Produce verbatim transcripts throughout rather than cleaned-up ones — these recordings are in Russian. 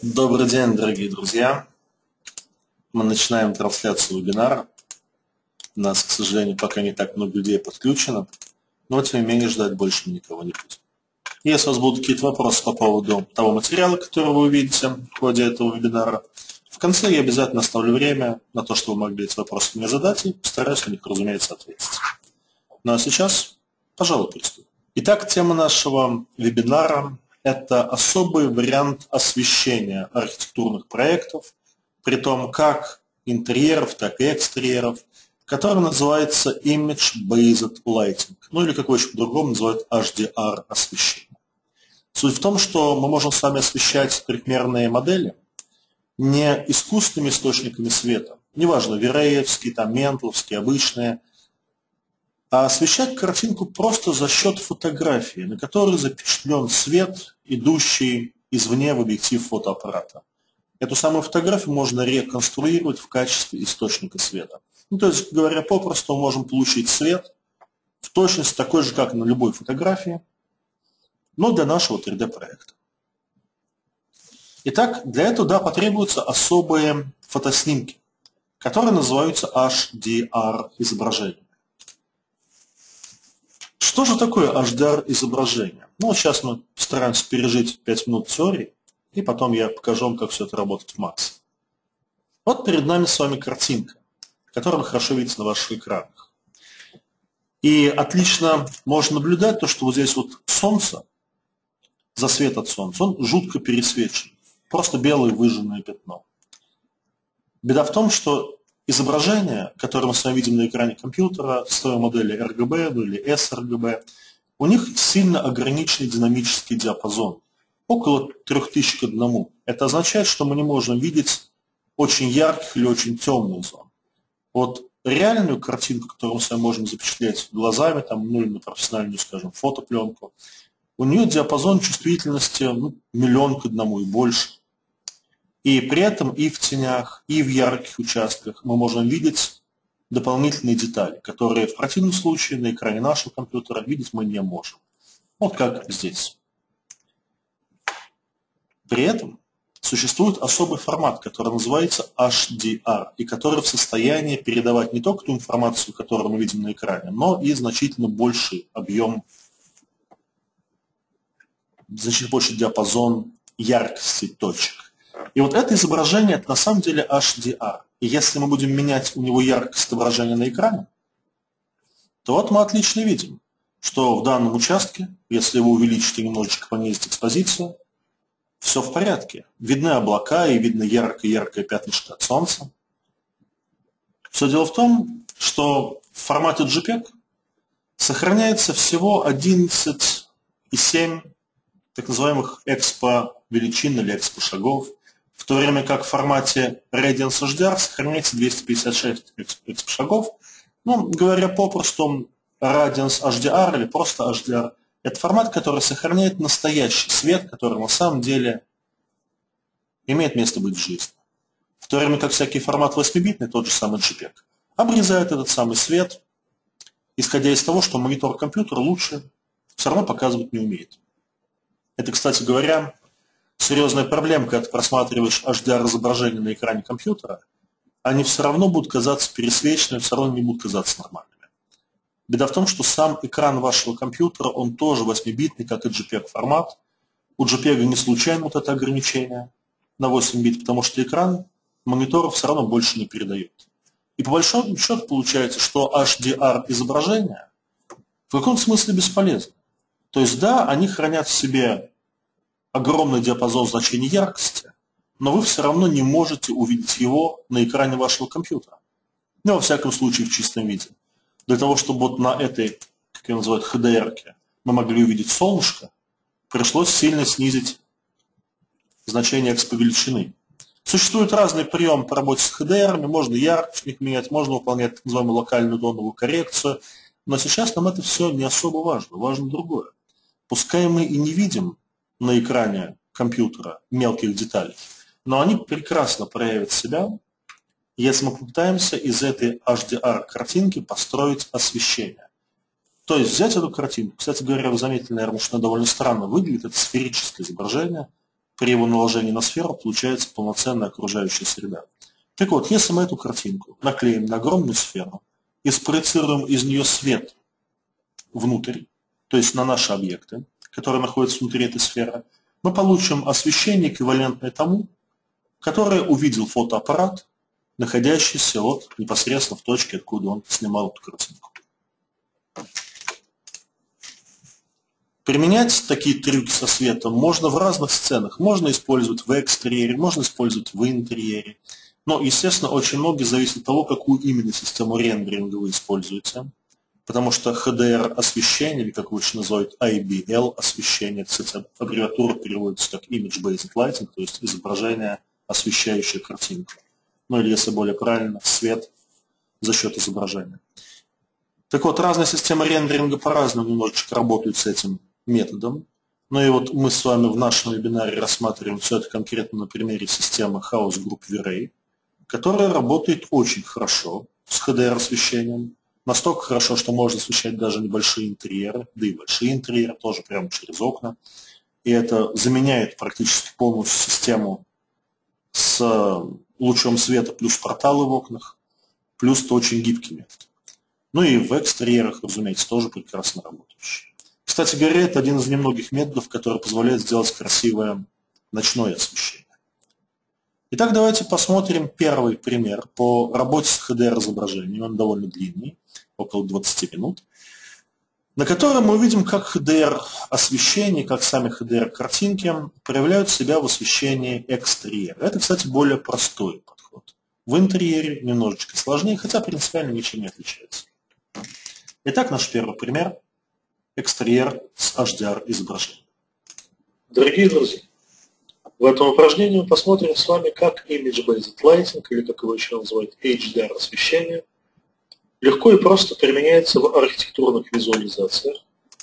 Добрый день, дорогие друзья. Мы начинаем трансляцию вебинара. У нас, к сожалению, пока не так много людей подключено, но тем не менее ждать больше никого не будет. Если у вас будут какие-то вопросы по поводу того материала, который вы увидите в ходе этого вебинара, в конце я обязательно оставлю время на то, чтобы вы могли эти вопросы мне задать, и постараюсь на них, разумеется, ответить. Ну а сейчас, пожалуй, приступим. Итак, тема нашего вебинара – это особый вариант освещения архитектурных проектов, при том как интерьеров, так и экстерьеров, который называется Image-Based Lighting, ну или как его еще по-другому называют эйч ди ар освещение. Суть в том, что мы можем с вами освещать трехмерные модели не искусственными источниками света, неважно, виреевские, там, ментловские, обычные, а освещать картинку просто за счет фотографии, на которой запечатлен свет, идущий извне в объектив фотоаппарата. Эту самую фотографию можно реконструировать в качестве источника света. Ну, то есть, говоря попросту, мы можем получить свет в точности такой же, как на любой фотографии, но для нашего три дэ проекта. Итак, для этого, да, потребуются особые фотоснимки, которые называются эйч ди ар изображениями. Что же такое эйч ди ар изображение? Ну, вот сейчас мы постараемся пережить пять минут теории, и потом я покажу вам, как все это работает в Max. Вот перед нами с вами картинка, которую вы хорошо видите на ваших экранах. И отлично можно наблюдать то, что вот здесь вот солнце, засвет от солнца, он жутко пересвечен. Просто белое выжженное пятно. Беда в том, что изображение, которое мы с вами видим на экране компьютера, с той модели эр джи би ну, или эс эр джи би, у них сильно ограниченный динамический диапазон, около трёх тысяч к одному. Это означает, что мы не можем видеть очень ярких или очень темных зон. Вот реальную картинку, которую мы с вами можем запечатлеть глазами, там, ну или на профессиональную, скажем, фотопленку, у нее диапазон чувствительности ну, миллион к одному и больше. И при этом и в тенях, и в ярких участках мы можем видеть дополнительные детали, которые в противном случае на экране нашего компьютера видеть мы не можем. Вот как здесь. При этом существует особый формат, который называется эйч ди ар, и который в состоянии передавать не только ту информацию, которую мы видим на экране, но и значительно больший объем, значительно больший диапазон яркости точек. И вот это изображение, это на самом деле эйч ди ар. И если мы будем менять у него яркость отображения на экране, то вот мы отлично видим, что в данном участке, если вы увеличите немножечко, понизить экспозицию, все в порядке. Видны облака и видно яркое-яркое пятнышко от солнца. Все дело в том, что в формате джей пег сохраняется всего одиннадцать и семь так называемых экспо-величин или экспо-шагов, в то время как в формате Radiance эйч ди ар сохраняется двести пятьдесят шесть экспо-шагов. Ну, говоря попросту, Radiance эйч ди ар или просто эйч ди ар – это формат, который сохраняет настоящий свет, который на самом деле имеет место быть в жизни. В то время как всякий формат восьмибитный, тот же самый джей пег, обрезает этот самый свет, исходя из того, что монитор компьютера лучше все равно показывать не умеет. Это, кстати говоря, серьезная проблема, когда ты просматриваешь эйч ди ар изображение на экране компьютера, они все равно будут казаться пересвеченными, все равно не будут казаться нормальными. Беда в том, что сам экран вашего компьютера, он тоже восьмибитный, как и джей пег формат. У джей пег не случайно вот это ограничение на восемь бит, потому что экран мониторов все равно больше не передает. И по большому счету получается, что эйч ди ар изображения в каком-то смысле бесполезны. То есть да, они хранят в себе огромный диапазон значений яркости, но вы все равно не можете увидеть его на экране вашего компьютера. Ну, во всяком случае, в чистом виде. Для того, чтобы вот на этой, как ее называют, эйч ди ар-ке мы могли увидеть солнышко, пришлось сильно снизить значение экспо-величины. Существуют разные приемы по работе с эйч ди ар-ами, можно яркость в них менять, можно выполнять так называемую локальную тоновую коррекцию, но сейчас нам это все не особо важно, важно другое. Пускай мы и не видим на экране компьютера мелких деталей, но они прекрасно проявят себя, если мы попытаемся из этой эйч ди ар-картинки построить освещение. То есть взять эту картинку, кстати говоря, вы заметили, наверное, что она довольно странно выглядит, это сферическое изображение, при его наложении на сферу получается полноценная окружающая среда. Так вот, если мы эту картинку наклеим на огромную сферу и спроецируем из нее свет внутрь, то есть на наши объекты, которые находятся внутри этой сферы, мы получим освещение, эквивалентное тому, которое увидел фотоаппарат, находящийся вот непосредственно в точке, откуда он снимал эту картинку. Применять такие трюки со светом можно в разных сценах. Можно использовать в экстерьере, можно использовать в интерьере. Но, естественно, очень многое зависит от того, какую именно систему рендеринга вы используете. Потому что эйч ди ар освещение, или как лучше называют ай би эл освещение, кстати, аббревиатура переводится как Image Based Lighting, то есть изображение, освещающее картинку. Ну или, если более правильно, свет за счет изображения. Так вот, разные системы рендеринга по-разному немножечко работают с этим методом. Ну и вот мы с вами в нашем вебинаре рассматриваем все это конкретно на примере системы House Group V-Ray, которая работает очень хорошо с эйч ди ар освещением. Настолько хорошо, что можно освещать даже небольшие интерьеры, да и большие интерьеры тоже прямо через окна. И это заменяет практически полностью систему с лучом света плюс порталы в окнах, плюс это очень гибкий метод. Ну и в экстерьерах, разумеется, тоже прекрасно работающий. Кстати говоря, это один из немногих методов, который позволяет сделать красивое ночное освещение. Итак, давайте посмотрим первый пример по работе с эйч ди ар изображением. Он довольно длинный, около двадцати минут, на котором мы увидим, как эйч ди ар освещение, как сами эйч ди ар картинки проявляют себя в освещении экстерьера. Это, кстати, более простой подход. В интерьере немножечко сложнее, хотя принципиально ничем не отличается. Итак, наш первый пример – экстерьер с эйч ди ар изображением. Дорогие друзья, в этом упражнении мы посмотрим с вами, как Image Based Lighting, или как его еще называют эйч ди ар освещение, легко и просто применяется в архитектурных визуализациях.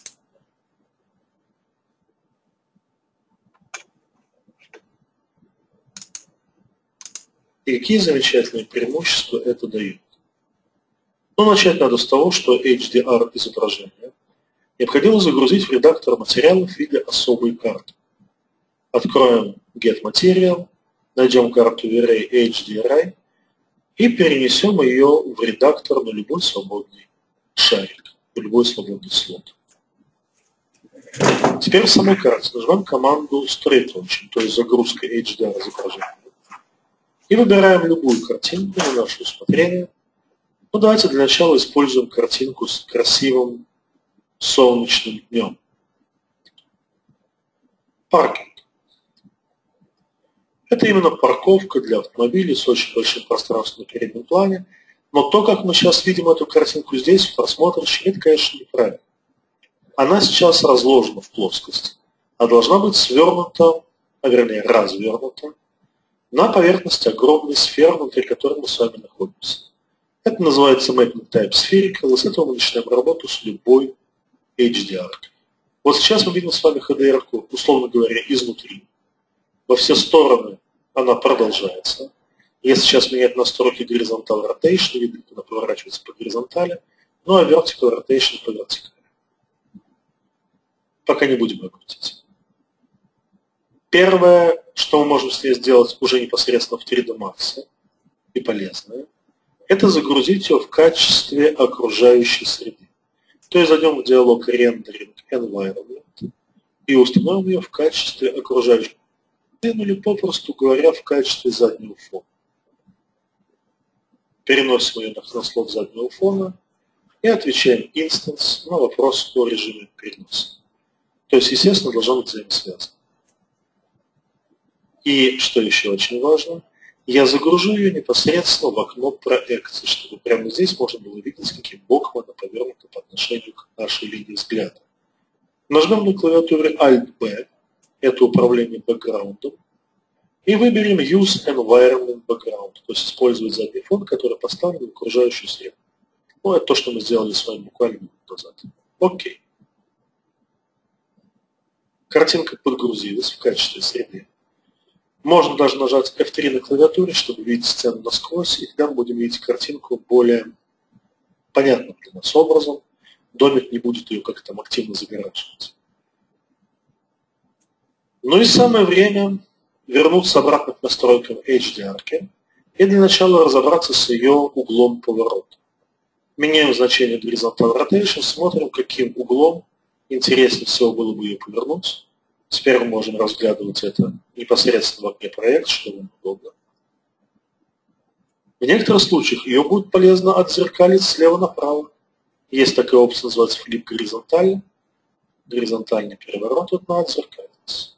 И какие замечательные преимущества это дает. Но начать надо с того, что эйч ди ар изображение необходимо загрузить в редактор материалов в виде особой карты. Откроем Get Material, найдем карту V-Ray эйч ди ар ай и перенесем ее в редактор на любой свободный шарик, в любой свободный слот. Теперь в самой карте нажмем команду Straight Launching, то есть загрузка эйч ди ар изображения. И выбираем любую картинку на наше усмотрение. Ну, давайте для начала используем картинку с красивым солнечным днем. Паркинг. Это именно парковка для автомобилей с очень большим пространством на переднем плане. Но то, как мы сейчас видим эту картинку здесь, в просмотрщике, это, конечно, неправильно. Она сейчас разложена в плоскости, а должна быть свернута, а вернее развернута, на поверхности огромной сферы, внутри которой мы с вами находимся. Это называется Mapping Type Spherical, и с этого мы начинаем работу с любой эйч ди ар. Вот сейчас мы видим с вами эйч ди ар, условно говоря, изнутри. Во все стороны она продолжается. Если сейчас менять настройки Horizontal Rotation, видно, она поворачивается по горизонтали, ну а Vertical Rotation по вертикали. Пока не будем ее крутить. Первое, что мы можем с ней сделать уже непосредственно в три дэ Max, и полезное, это загрузить ее в качестве окружающей среды. То есть зайдем в диалог Rendering Environment и установим ее в качестве окружающей среды, ну или попросту говоря, в качестве заднего фона. Переносим ее на слот заднего фона и отвечаем Instance на вопрос о режиме переноса. То есть, естественно, должно быть взаимосвязано. И, что еще очень важно, я загружу ее непосредственно в окно проекции, чтобы прямо здесь можно было видеть, каким боком она повернута по отношению к нашей линии взгляда. Нажмем на клавиатуре Alt-B, это управление бэкграундом, и выберем Use Environment Background, то есть использовать задний фон, который поставлен в окружающую среду. Ну, это то, что мы сделали с вами буквально минуту назад. Окей. Картинка подгрузилась в качестве среды. Можно даже нажать эф три на клавиатуре, чтобы видеть сцену насквозь, и тогда мы будем видеть картинку более понятным для нас образом. Домик не будет ее как-то там активно загораживать. Ну и самое время вернуться обратно к настройкам эйч ди ар и для начала разобраться с ее углом поворота. Меняем значение Horizontal Rotation, смотрим, каким углом интереснее всего было бы ее повернуть. Теперь мы можем разглядывать это непосредственно в окне проекта, что вам удобно. В некоторых случаях ее будет полезно отзеркалить слева направо. Есть такая опция, называется Flip горизонтально. Горизонтальный переворот, вот надо отзеркалиться.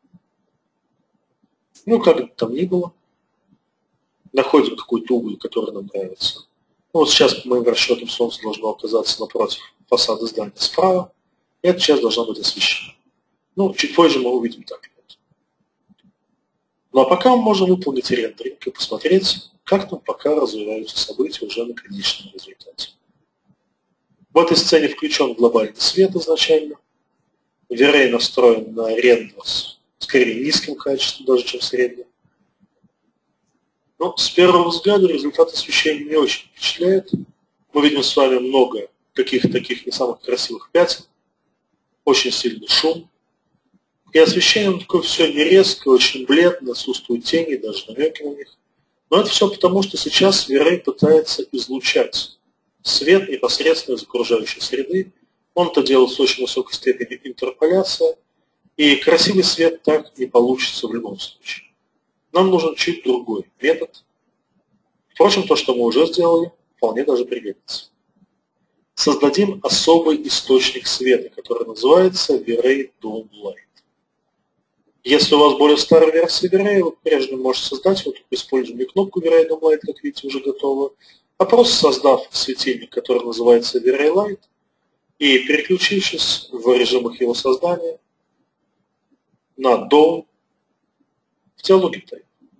Ну, как бы там ни было. Находим какой-то угол, который нам нравится. Ну, вот сейчас по моим расчетам солнце должно оказаться напротив фасада здания справа. И эта часть должна быть освещена. Ну, чуть позже мы увидим так. Ну а пока мы можем выполнить рендеринг и посмотреть, как там пока развиваются события уже на конечном результате. В этой сцене включен глобальный свет изначально. V-Ray настроен на рендер с скорее низким качеством, даже чем средним. Но с первого взгляда результат освещения не очень впечатляет. Мы видим с вами много каких-то таких не самых красивых пятен. Очень сильный шум. И освещение такое все не резкое, очень бледно, отсутствуют тени, даже намеки на них. Но это все потому, что сейчас V-Ray пытается излучать свет непосредственно из окружающей среды. Он это делает с очень высокой степенью интерполяции. И красивый свет так не получится в любом случае. Нам нужен чуть другой метод. Впрочем, то, что мы уже сделали, вполне даже пригодится. Создадим особый источник света, который называется V-Ray Dome Light. Если у вас более старая версия V-Ray, вы прежде можете создать, вот используем не кнопку V-Ray Dome Light, как видите, уже готова, а просто создав светильник, который называется V-Ray Light, и переключившись в режимах его создания на Dome в диалоге Type.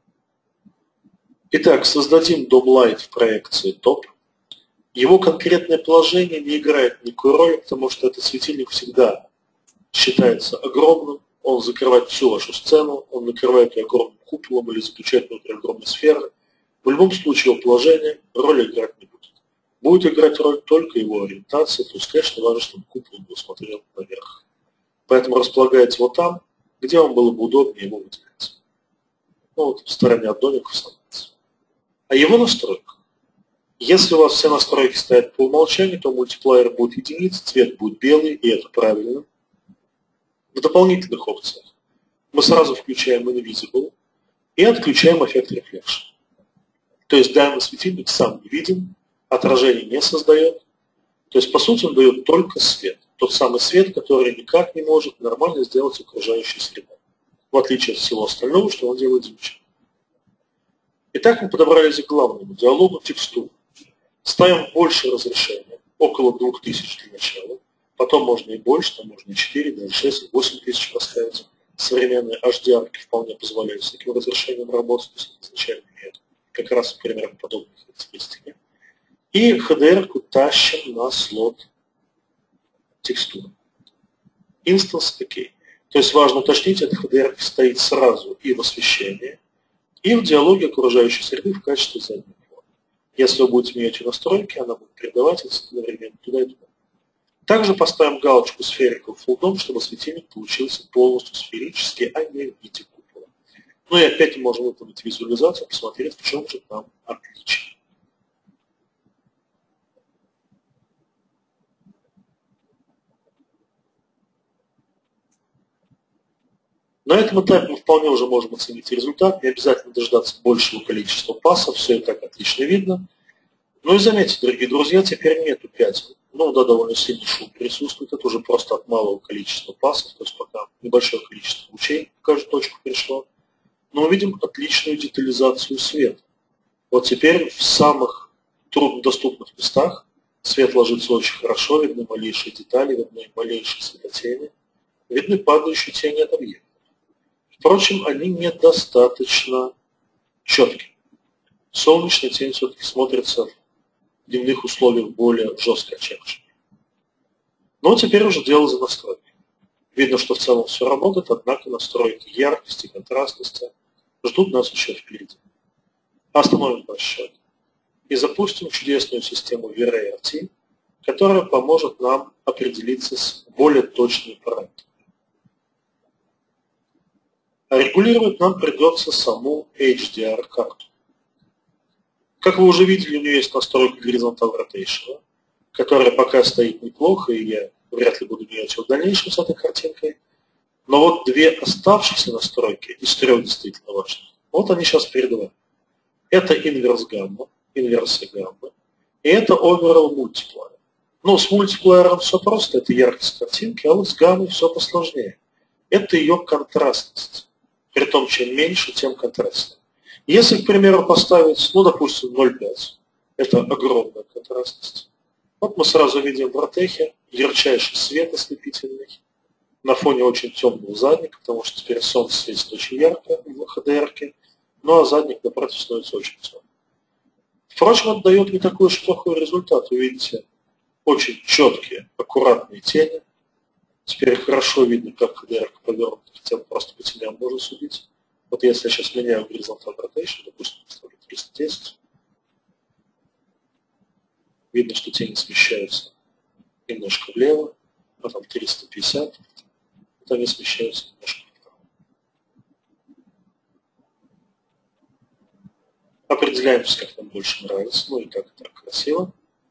Итак, создадим Dome Light в проекции Top. Его конкретное положение не играет никакой роли, потому что этот светильник всегда считается огромным. Он закрывает всю вашу сцену, он накрывает ее огромным куполом или заключает внутри огромной сферы. В любом случае его положение роли играть не будет. Будет играть роль только его ориентация, то есть, конечно, важно, чтобы купол был смотрел наверх. Поэтому располагайте его там, где вам было бы удобнее его выделять. Ну вот в стороне от домиков становится. А его настройка. Если у вас все настройки стоят по умолчанию, то мультиплеер будет единиц, цвет будет белый, и это правильно. В дополнительных опциях мы сразу включаем Invisible и отключаем эффект Reflection. То есть данный светильник сам не виден, отражение не создает. То есть по сути он дает только свет. Тот самый свет, который никак не может нормально сделать окружающая среда. В отличие от всего остального, что он делает замечательно. Итак, мы подобрались к главному диалогу текстуры. Ставим больше разрешения, около двух тысяч для начала. Потом можно и больше, там можно и четыре, даже шесть, и восемь тысяч поставить. Современные эйч ди ар вполне позволяют с таким разрешением работать, то есть изначально имеют как раз примерно подобные характеристики. И эйч ди ар-ку тащим на слот текстуры. Instance OK. То есть важно уточнить, этот эйч ди ар стоит сразу и в освещении, и в диалоге окружающей среды в качестве заднего плана. Если вы будете менять ее настройки, она будет передавать одновременно туда и туда. Также поставим галочку Spherical Full Dome, чтобы светильник получился полностью сферический, а не в виде купола. Ну и опять мы можем выполнить визуализацию, посмотреть, в чем же там отличие. На этом этапе мы вполне уже можем оценить результат, не обязательно дождаться большего количества пассов, все это так отлично видно. Ну и заметьте, дорогие друзья, теперь нету пятен. Ну да, довольно сильный шум присутствует, это уже просто от малого количества пассов, то есть пока небольшое количество лучей в каждую точку пришло. Но мы видим отличную детализацию света. Вот теперь в самых труднодоступных местах свет ложится очень хорошо, видны малейшие детали, видны малейшие светотени, видны падающие тени от объекта. Впрочем, они недостаточно четкие. Солнечная тень все-таки смотрится в дневных условиях более жестко, чем же. Но теперь уже дело за настройкой. Видно, что в целом все работает, однако настройки яркости, контрастности ждут нас еще впереди. Остановим наш счет и запустим чудесную систему V-Ray эр ти, которая поможет нам определиться с более точными параметрами. А регулировать нам придется саму эйч ди ар-карту. Как вы уже видели, у нее есть настройка Horizontal Rotation, которая пока стоит неплохо, и я вряд ли буду менять ее в дальнейшем с этой картинкой. Но вот две оставшиеся настройки из трех действительно важных, вот они сейчас перед вами. Это инверс гамма, инверсия гаммы, и это overall multiplier. Ну, с мультиплеером все просто, это яркость картинки, а вот с гаммой все посложнее. Это ее контрастность. Притом, чем меньше, тем контрастнее. Если, к примеру, поставить, ну, допустим, ноль целых пять, это огромная контрастность. Вот мы сразу видим в ротехе ярчайший свет ослепительный на фоне очень темного задника, потому что теперь солнце светит очень ярко в эйч ди ар-ке, ну а задник напротив становится очень темным. Впрочем, это дает не такой уж плохой результат. Вы видите очень четкие, аккуратные тени. Теперь хорошо видно, как эйч ди ар-ка повернута, хотя бы просто по теням можно судить. Вот если я сейчас меняю Horizontal Rotation, допустим, поставлю триста десять, видно, что тени смещаются немножко влево, потом триста пятьдесят, вот они смещаются немножко вправо. Определяемся, как нам больше нравится, ну и так, и так красиво.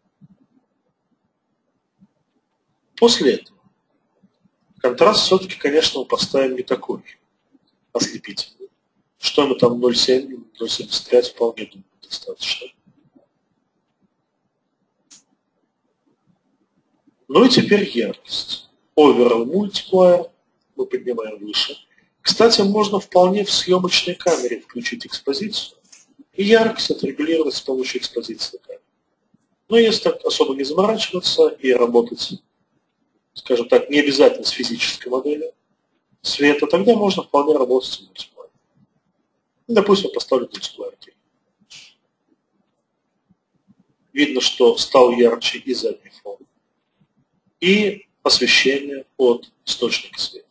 После этого контраст все-таки, конечно, мы поставим не такой ослепительный. Что мы там ноль целых семь, ноль целых семьдесят пять вполне думаю достаточно. Ну и теперь яркость. Overall multiplier мы поднимаем выше. Кстати, можно вполне в съемочной камере включить экспозицию и яркость отрегулировать с помощью экспозиции камеры. Но если так особо не заморачиваться и работать, скажем так, не обязательно с физической моделью света, тогда можно вполне работать с мультиплеером. Допустим, поставлю мультиплеер. Видно, что стал ярче и задний фон, и освещение от источника света.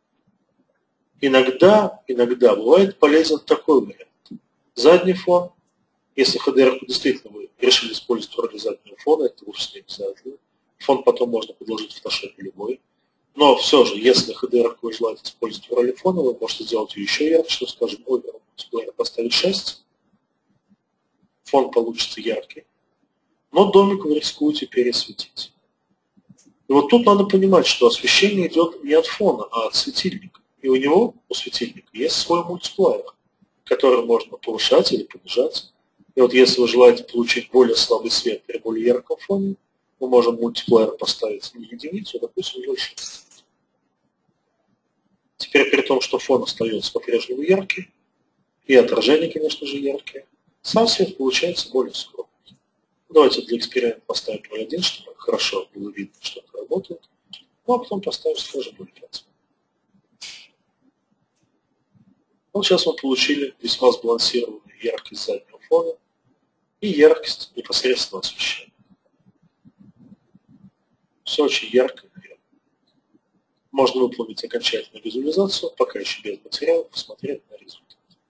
Иногда, иногда бывает полезен такой вариант. Задний фон, если эйч ди ар-ку действительно вы решили использовать в роли заднего фона, это вовсе не обязательно. Фон потом можно подложить в фотошопе любой. Но все же, если эйч ди ар-ку вы желаете использовать в роли фона, вы можете сделать ее еще ярче, что, скажем, overall multiplier поставить шесть. Фон получится яркий. Но домик вы рискуете пересветить. И вот тут надо понимать, что освещение идет не от фона, а от светильника. И у него, у светильника, есть свой мультиплеер, который можно повышать или понижать. И вот если вы желаете получить более слабый свет при более ярком фоне, мы можем мультиплеер поставить на единицу, допустим, ноль целых шесть. Теперь при том, что фон остается по-прежнему яркий, и отражение, конечно же, яркие, сам свет получается более скромный. Давайте для эксперимента поставим ноль целых один, чтобы хорошо было видно, что это работает. Ну а потом поставим, скажем, ноль целых пять. Вот сейчас мы получили весьма сбалансированную яркость заднего фона и яркость непосредственно освещения. Все очень ярко и наверное. Можно выполнить окончательную визуализацию, пока еще без материала, посмотреть на результат.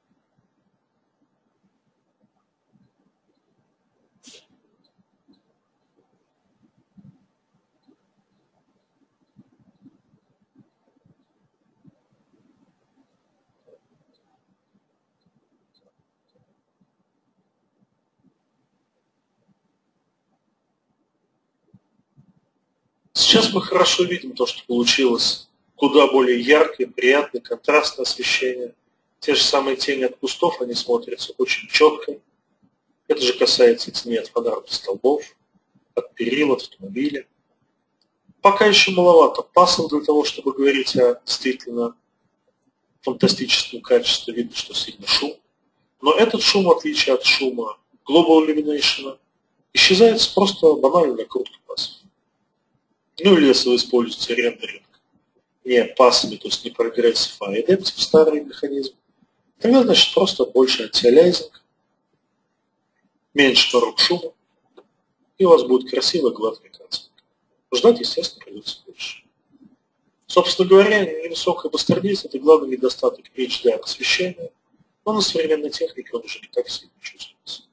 Сейчас мы хорошо видим то, что получилось куда более яркое, приятное, контрастное освещение. Те же самые тени от кустов, они смотрятся очень четко. Это же касается теней от фонарных столбов, от перил, от автомобиля. Пока еще маловато пасов для того, чтобы говорить о действительно фантастическом качестве. Видно, что сильно шум. Но этот шум, в отличие от шума Global Illumination, исчезает с просто банальной накруткой пасов. Ну или если вы используете рендеринг не пасами, то есть не прогрессив, а adaptive старый механизм, тогда значит просто больше антиалиазинг, меньше порог шума, и у вас будет красивая гладкая картинка. Ждать, естественно, придется больше. Собственно говоря, невысокая бастардизм – это главный недостаток эйч ди ар освещения, но на современной технике он уже не так сильно чувствуется.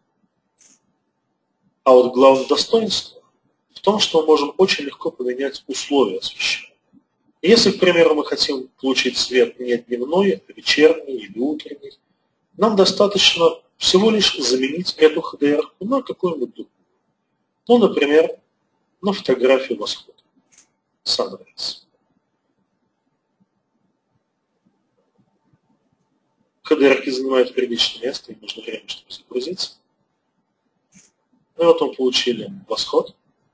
А вот главное достоинство в том, что мы можем очень легко поменять условия освещения. Если, к примеру, мы хотим получить цвет не дневной, а вечерний или утренний, нам достаточно всего лишь заменить эту эйч ди ар на какую-нибудь другую. Ну, например, на фотографию восхода. Sunrise. эйч ди ар-ки занимают приличное место, им нужно время, чтобы загрузиться. Ну и вот мы получили восход.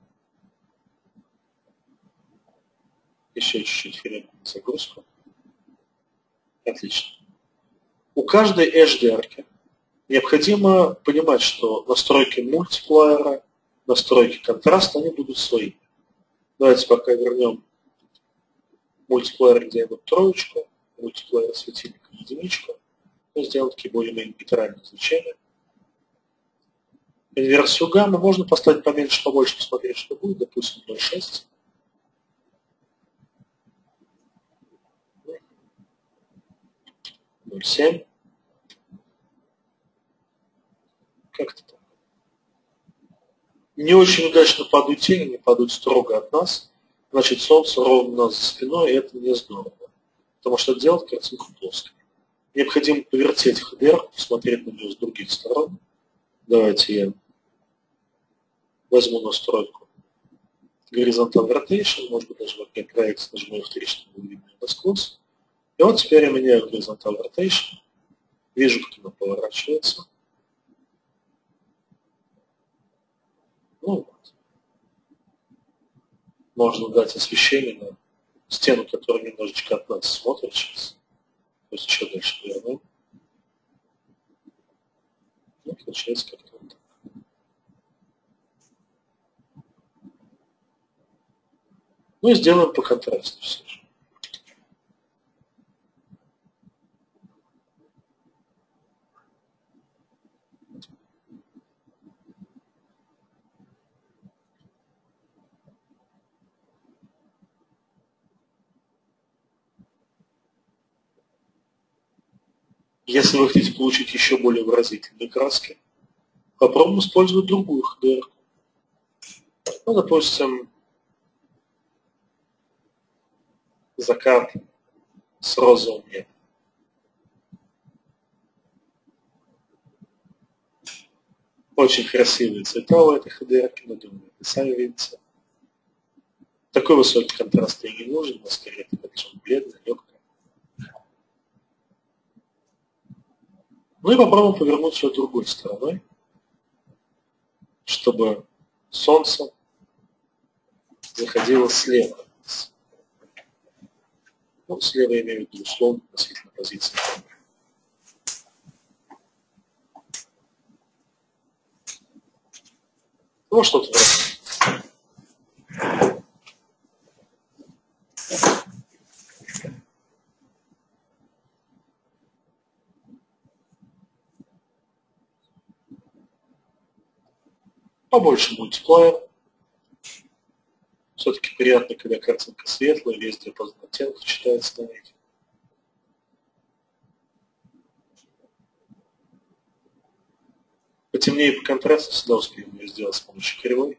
Еще чуть-чуть времени на загрузку. Отлично. У каждой эйч ди ар-ки необходимо понимать, что настройки мультиплеера, настройки контраста, они будут свои. Давайте пока вернем мультиплеер где-нибудь троечку, мультиплеер светильника единичку. Мы сделаем такие более-менее нейтральные значения. Инверсию гаммы можно поставить поменьше, побольше, посмотреть, что будет, допустим, ноль целых шесть. ноль целых семь. Как-то так. Не очень удачно падают тени, не падают строго от нас. Значит, солнце ровно у нас за спиной, и это не здорово. Потому что делать картинку плоской. Необходимо повертеть эйч ди ар, посмотреть на нее с других сторон. Давайте я возьму настройку Horizontal Rotation, может быть, даже в окне проекта нажму вторично, будет видно насквозь. И вот теперь я меняю Horizontal Rotation. Вижу, как она поворачивается. Ну вот. Можно дать освещение на стену, которая немножечко от нас смотрит сейчас. То есть еще дальше верну. Ну, получается как-то вот так. Ну и сделаем по контрасту все же. Если вы хотите получить еще более выразительные краски, попробуем использовать другую эйч ди ар. Ну, допустим, закат с розовым небом. Очень красивые цвета у этой эйч ди ар-ки, но думаю, вы сами видите. Такой высокий контраст и не нужен, но скорее это очень бледно, легкое. Ну и попробуем повернуть все другой стороной, чтобы солнце заходило слева от нас. Ну, слева я имею в виду условно относительно позиции камеры. Ну, что-то вроде. Побольше мультиплеер. Все-таки приятно, когда картинка светлая, весь диапазон оттенков читается на них. Потемнее по контрасту всегда успеем ее сделать с помощью кривой.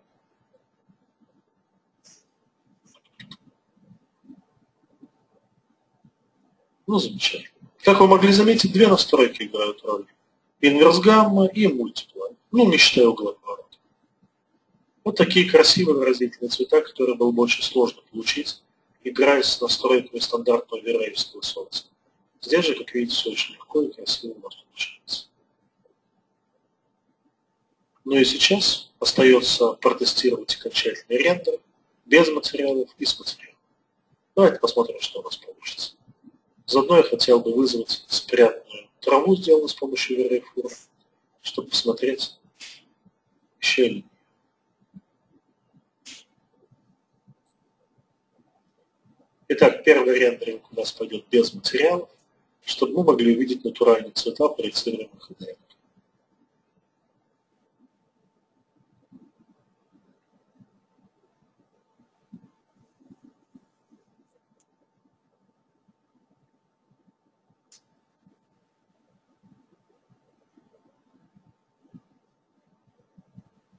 Ну, замечательно. Как вы могли заметить, две настройки играют роль. Инверс гамма и мультиплеер. Ну, не считая угла поворота. Вот такие красивые выразительные цвета, которые было бы очень сложно получить, играя с настройками стандартного вераевского солнца. Здесь же, как видите, все очень легко и красиво у нас получается. Ну и сейчас остается протестировать окончательный рендер без материалов и с материалом. Давайте посмотрим, что у нас получится. Заодно я хотел бы вызвать спрятанную траву, сделанную с помощью верейфура, чтобы посмотреть еще линию. Итак, первый рендеринг у нас пойдет без материалов, чтобы мы могли увидеть натуральные цвета, проецированных эйч ди ар.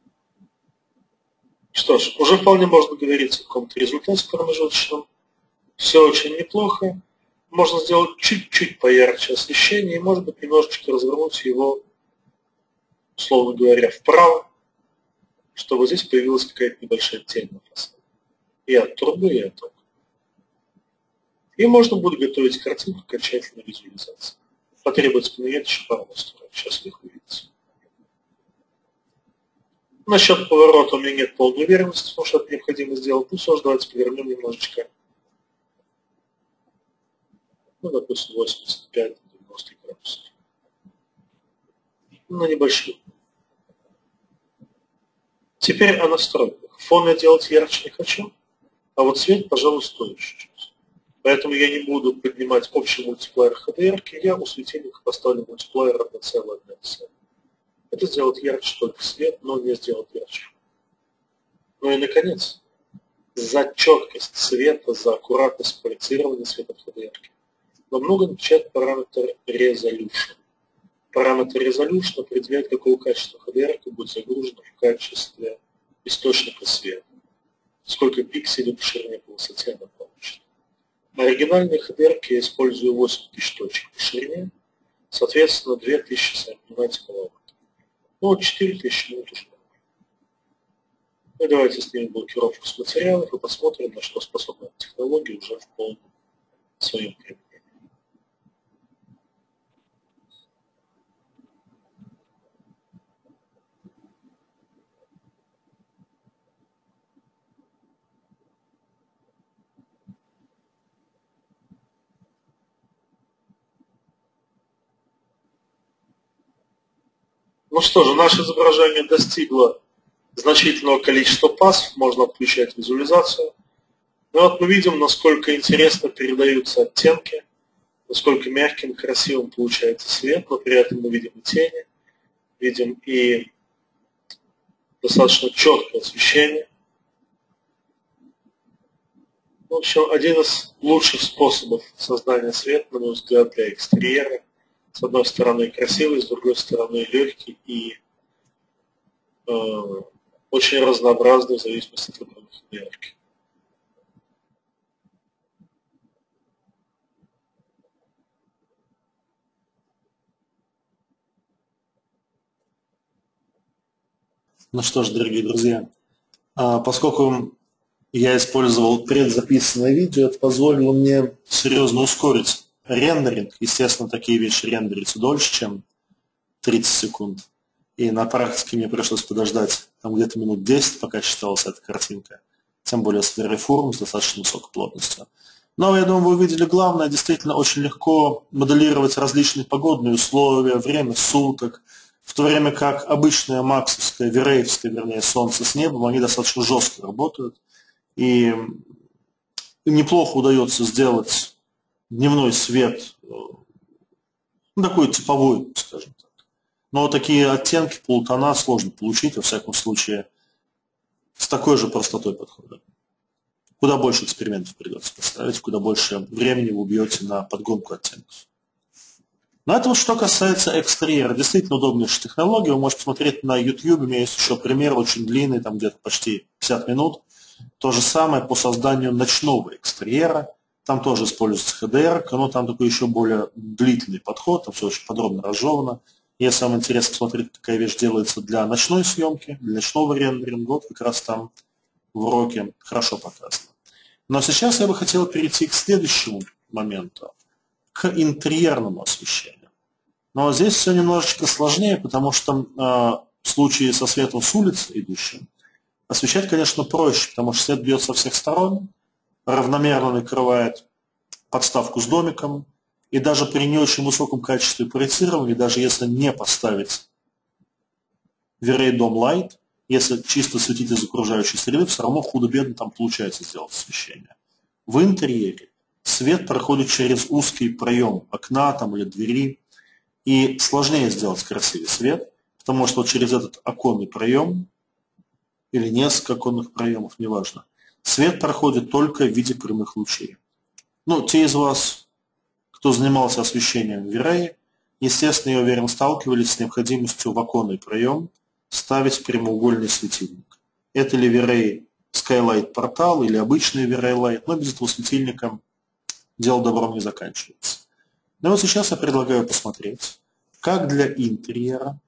Что ж, уже вполне можно говорить о каком-то результате промежуточном. Все очень неплохо. Можно сделать чуть-чуть поярче освещение и, может быть, немножечко развернуть его, условно говоря, вправо, чтобы здесь появилась какая-то небольшая тень на фасаде. И от трубы, и от окна. И можно будет готовить картинку к окончательной визуализации. Потребуется поменять еще пару настроек. Сейчас вы их увидите. Насчет поворота у меня нет полной уверенности, потому что это необходимо сделать. Ну, все же давайте повернем немножечко. Ну, допустим, восемьдесят пять — девяносто градусов. На небольшую. Теперь о настройках. Фон я делать ярче не хочу, а вот цвет, пожалуй, стоит чуть-чуть. Поэтому я не буду поднимать общий мультиплеер эйч ди ар, я у светильника поставлю мультиплеер одна целая одна десятая. Это сделает ярче только свет, но не сделает ярче. Ну и, наконец, за четкость цвета, за аккуратность проецирования света в эйч ди ар намного отвечает параметр Resolution. Параметр Resolution определяет, какого качества эйч ди ар будет загружено в качестве источника света. Сколько пикселей по ширине, по высоте она получит. На оригинальной эйч ди ар я использую восемь тысяч точек по ширине, соответственно, две тысячи, сами понимаете, киловатт. Ну, вот четыре тысячи минут уже. И давайте снимем блокировку с материалов и посмотрим, на что способна технология уже в полном своем применении. Ну что же, наше изображение достигло значительного количества пасов, можно отключать визуализацию. И вот мы видим, насколько интересно передаются оттенки, насколько мягким, красивым получается свет, но при этом мы видим и тени, видим и достаточно четкое освещение. В общем, один из лучших способов создания света, на мой взгляд, для экстерьера. С одной стороны красивый, с другой стороны легкий и э, очень разнообразный в зависимости от выбранных энергий. Ну что ж, дорогие друзья, поскольку я использовал предзаписанное видео, это позволило мне серьезно ускорить рендеринг. Естественно, такие вещи рендерятся дольше, чем тридцать секунд. И на практике мне пришлось подождать там где-то минут десять, пока считалась эта картинка. Тем более с Veriform с достаточно высокой плотностью. Но я думаю, вы увидели главное. Действительно очень легко моделировать различные погодные условия, время суток. В то время как обычное максовское, вереевское, вернее, солнце с небом, они достаточно жестко работают. И неплохо удается сделать дневной свет, ну, такой типовой, скажем так. Но вот такие оттенки, полутона сложно получить, во всяком случае, с такой же простотой подхода. Куда больше экспериментов придется поставить, куда больше времени вы убьете на подгонку оттенков. Но это вот что касается экстерьера. Действительно удобнейшая технология. Вы можете посмотреть на YouTube, у меня есть еще пример очень длинный, там где-то почти пятьдесят минут. То же самое по созданию ночного экстерьера. Там тоже используется эйч ди ар, но там такой еще более длительный подход, там все очень подробно разжевано. Если вам интересно посмотреть, какая вещь делается для ночной съемки, для ночного рендеринга, вот как раз там в уроке хорошо показано. Но сейчас я бы хотел перейти к следующему моменту, к интерьерному освещению. Но здесь все немножечко сложнее, потому что э, в случае со светом с улицы идущим, освещать, конечно, проще, потому что свет бьет со всех сторон, равномерно накрывает подставку с домиком, и даже при не очень высоком качестве проецирования, даже если не поставить V-Ray Dome Light, если чисто светить из окружающей среды, все равно худо-бедно там получается сделать освещение. В интерьере свет проходит через узкий проем окна там, или двери, и сложнее сделать красивый свет, потому что вот через этот оконный проем, или несколько оконных проемов, неважно, свет проходит только в виде прямых лучей. Ну, те из вас, кто занимался освещением в V-Ray, естественно, я уверен, сталкивались с необходимостью в оконный проем ставить прямоугольный светильник. Это ли V-Ray Skylight портал или обычный V-Ray Light, но без этого светильника дело добром не заканчивается. Но вот сейчас я предлагаю посмотреть, как для интерьера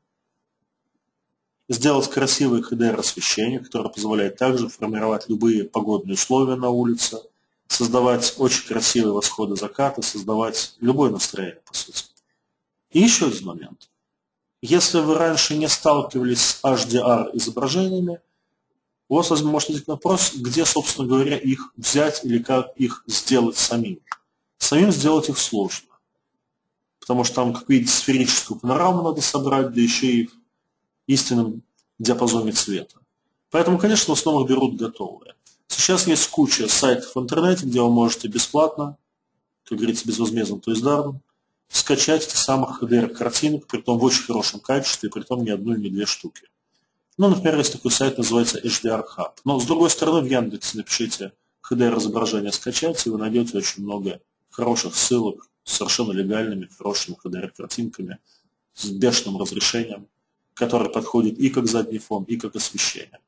сделать красивое эйч ди ар-освещение, которое позволяет также формировать любые погодные условия на улице, создавать очень красивые восходы заката, создавать любое настроение, по сути. И еще один момент. Если вы раньше не сталкивались с эйч ди ар-изображениями, у вас может возникнуть вопрос, где, собственно говоря, их взять или как их сделать самим. Самим сделать их сложно, потому что там, как видите, сферическую панораму надо собрать, да еще и в истинном диапазоне цвета. Поэтому, конечно, в основном берут готовые. Сейчас есть куча сайтов в интернете, где вы можете бесплатно, как говорится, безвозмездно, то есть даром, скачать эти самых эйч ди ар-картинок, притом в очень хорошем качестве, притом ни одну, ни две штуки. Ну, например, есть такой сайт, называется эйч ди ар Hub. Но, с другой стороны, в Яндексе напишите эйч ди ар-изображение скачать, и вы найдете очень много хороших ссылок с совершенно легальными, хорошими эйч ди ар-картинками, с бешеным разрешением, который подходит и как задний фон, и как освещение.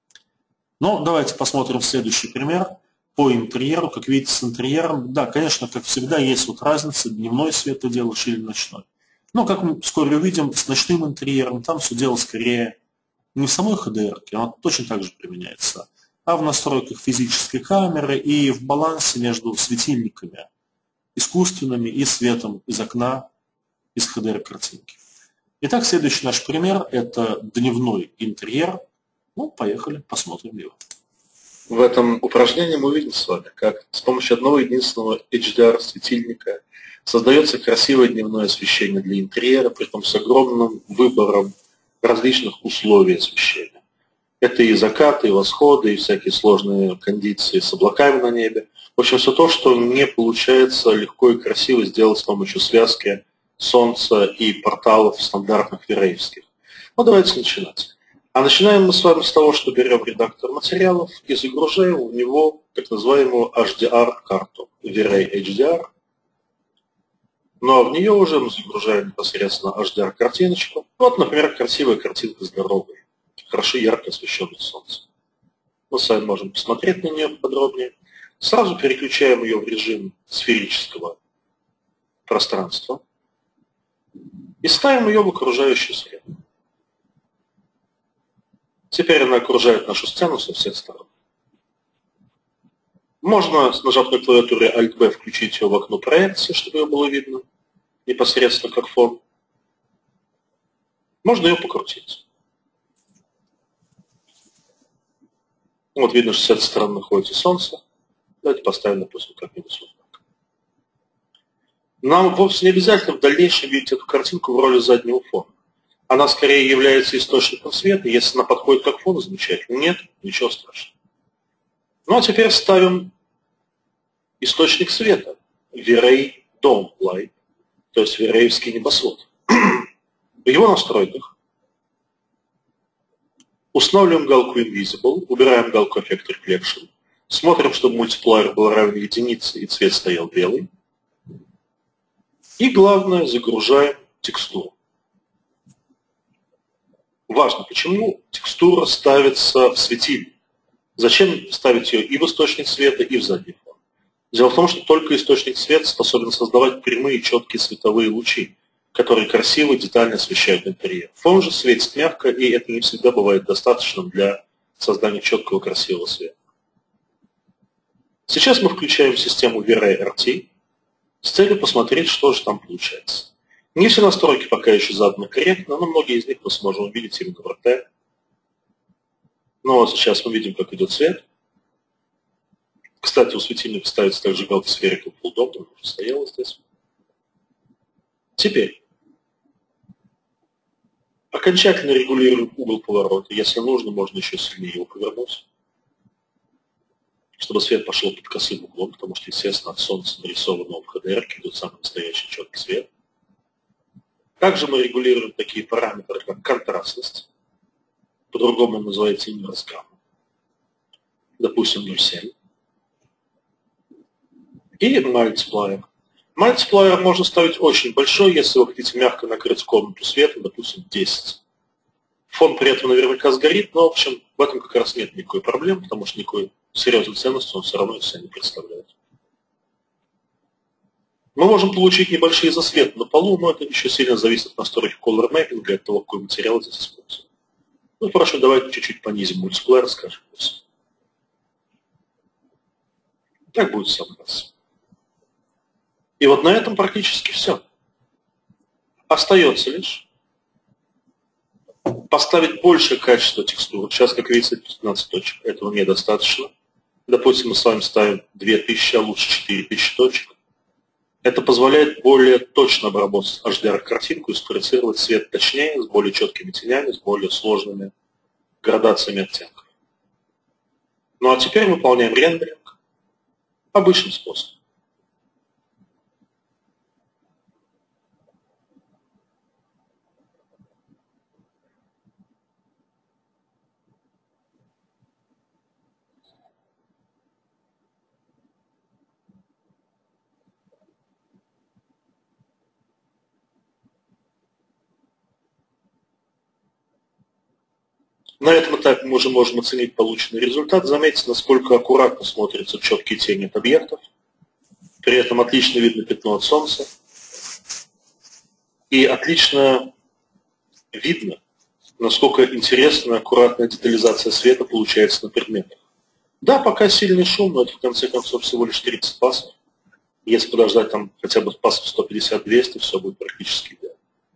Ну, давайте посмотрим следующий пример по интерьеру. Как видите, с интерьером, да, конечно, как всегда, есть вот разница, дневной свет ты делаешь или ночной. Но, как мы вскоре увидим, с ночным интерьером там все дело скорее не в самой эйч ди ар, она точно так же применяется, а в настройках физической камеры и в балансе между светильниками искусственными и светом из окна из эйч ди ар-картинки. Итак, следующий наш пример – это дневной интерьер. Ну, поехали, посмотрим его. В этом упражнении мы увидим с вами, как с помощью одного единственного эйч ди ар-светильника создается красивое дневное освещение для интерьера, притом с огромным выбором различных условий освещения. Это и закаты, и восходы, и всякие сложные кондиции с облаками на небе. В общем, все то, что не получается легко и красиво сделать с помощью связки солнца и порталов стандартных вереевских. Ну, давайте начинать. А начинаем мы с вами с того, что берем редактор материалов и загружаем в него так называемую эйч ди ар-карту, V-Ray эйч ди ар. Ну а в нее уже мы загружаем непосредственно эйч ди ар-картиночку. Вот, например, красивая картинка с дорогой, хорошо ярко освещенное солнце. Мы с вами можем посмотреть на нее подробнее. Сразу переключаем ее в режим сферического пространства и ставим ее в окружающую среду. Теперь она окружает нашу сцену со всех сторон. Можно, нажав на клавиатуре Alt B, включить ее в окно проекции, чтобы ее было видно непосредственно как фон. Можно ее покрутить. Вот видно, что с этой стороны находится солнце. Давайте поставим, допустим, как-нибудь вот так. Нам вовсе не обязательно в дальнейшем видеть эту картинку в роли заднего фона. Она скорее является источником света. Если она подходит как фон, замечательно. Нет, ничего страшного. Ну а теперь ставим источник света. V-Ray Dome Light, то есть V-Ray'евский небосвод. В его настройках устанавливаем галку Invisible, убираем галку Effect Reflection, смотрим, чтобы мультиплеер был равен единице и цвет стоял белый. И главное, загружаем текстуру. Важно, почему текстура ставится в светильник. Зачем ставить ее и в источник света, и в задний фон? Дело в том, что только источник света способен создавать прямые, четкие световые лучи, которые красиво и детально освещают интерьер. Фон же светит мягко, и это не всегда бывает достаточным для создания четкого, красивого света. Сейчас мы включаем систему V-Ray эр ти с целью посмотреть, что же там получается. Не все настройки пока еще заданы корректно, но многие из них мы сможем увидеть именно в эр ти. Ну вот сейчас мы видим, как идет свет. Кстати, у светильника ставится также галка Spherical Pull Down, она уже стояла здесь. Теперь окончательно регулируем угол поворота. Если нужно, можно еще сильнее его повернуть, чтобы свет пошел под косым углом, потому что, естественно, от солнца нарисованного в эйч ди ар идет самый настоящий четкий свет. Также мы регулируем такие параметры, как контрастность, по-другому он называется inverse gamma, допустим, ноль целых семь. И multiplier. Multiplier можно ставить очень большой, если вы хотите мягко накрыть комнату светом, допустим, десять. Фон при этом наверняка сгорит, но, в общем, В этом как раз нет никакой проблемы, потому что никакой серьезной ценности он все равно из себя не представляет. Мы можем получить небольшие засветы на полу, но это еще сильно зависит от настройки color mapping, от того, какой материал здесь используется. Ну, впрочем, давайте чуть-чуть понизим мультиплеер, скажем. Так будет в самый раз. И вот на этом практически все. Остается лишь поставить большее качество текстуры. Сейчас, как видите, пятнадцать точек. Этого недостаточно. Допустим, мы с вами ставим две тысячи, а лучше четыре тысячи точек. Это позволяет более точно обработать эйч ди ар-картинку и спроецировать цвет точнее, с более четкими тенями, с более сложными градациями оттенков. Ну а теперь выполняем рендеринг обычным способом. На этом этапе мы уже можем оценить полученный результат. Заметьте, насколько аккуратно смотрятся четкие тени от объектов. При этом отлично видно пятно от солнца. И отлично видно, насколько интересная, аккуратная детализация света получается на предметах. Да, пока сильный шум, но это в конце концов всего лишь тридцать пасов. Если подождать там хотя бы пасов сто пятьдесят - двести, все будет практически идеально.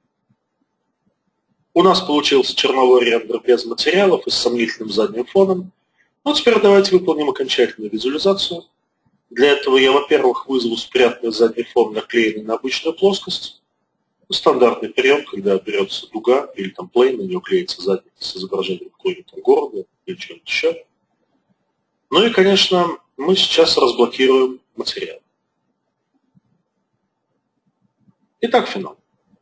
У нас получился черновой рендер без материалов и с сомнительным задним фоном. Ну, теперь давайте выполним окончательную визуализацию. Для этого я, во-первых, вызову спрятанный задний фон, наклеенный на обычную плоскость. Стандартный прием, когда берется дуга или там плейн, на нее клеится задник с изображением какого-нибудь города или чего-нибудь еще. Ну и, конечно, мы сейчас разблокируем материал. Итак, финал.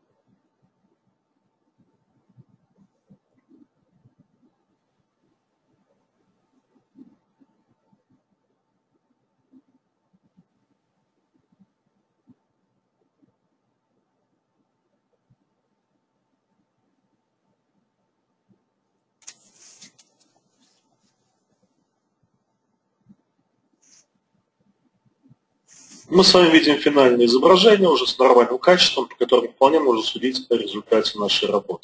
Мы с вами видим финальное изображение уже с нормальным качеством, по которому вполне можно судить о результате нашей работы.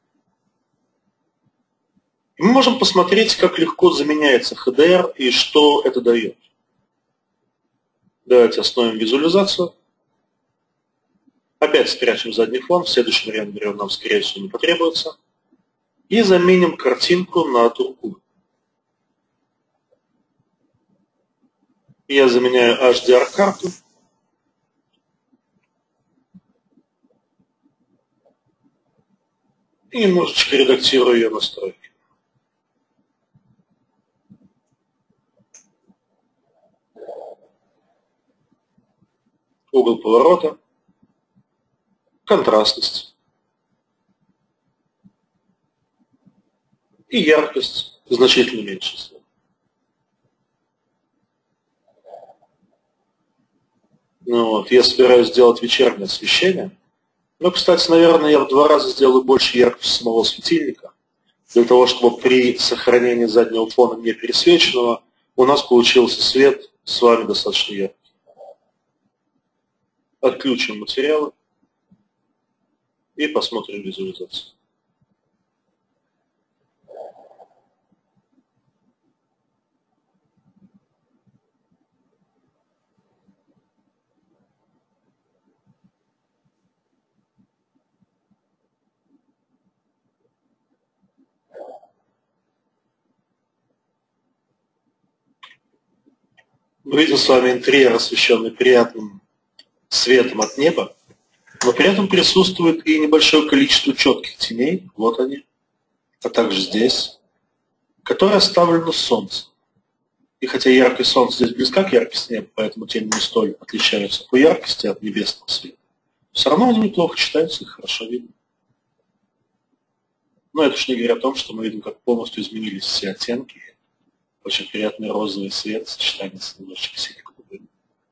И мы можем посмотреть, как легко заменяется эйч ди ар и что это дает. Давайте остановим визуализацию. Опять спрячем задний фон, в следующем рендере он нам, скорее всего, не потребуется. И заменим картинку на другую. Я заменяю эйч ди ар-карту. И немножечко редактирую ее настройки. Угол поворота, контрастность и яркость значительно меньше. Ну вот, я собираюсь сделать вечернее освещение. Ну, кстати, наверное, я в два раза сделаю больше яркости самого светильника, для того, чтобы при сохранении заднего фона не пересвеченного у нас получился свет с вами достаточно яркий. Отключим материалы и посмотрим визуализацию. Мы видим с вами интерьер, освещенный приятным светом от неба, но при этом присутствует и небольшое количество четких теней, вот они, а также здесь, которые оставлены солнцем. И хотя яркость солнца здесь близка к яркости неба, поэтому тени не столь отличаются по яркости от небесного света, все равно они неплохо читаются и хорошо видно. Но это уж не говоря о том, что мы видим, как полностью изменились все оттенки. Очень приятный розовый свет в сочетании с немножечко сине-голубым.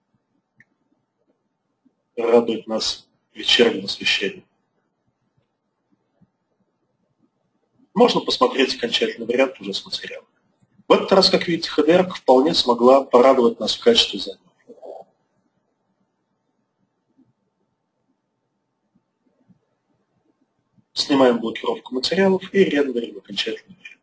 Радует нас вечерним освещением. можно посмотреть окончательный вариант уже с материалом. В этот раз, как видите, эйч ди ар вполне смогла порадовать нас в качестве заднего. Снимаем блокировку материалов и рендерим окончательный вариант.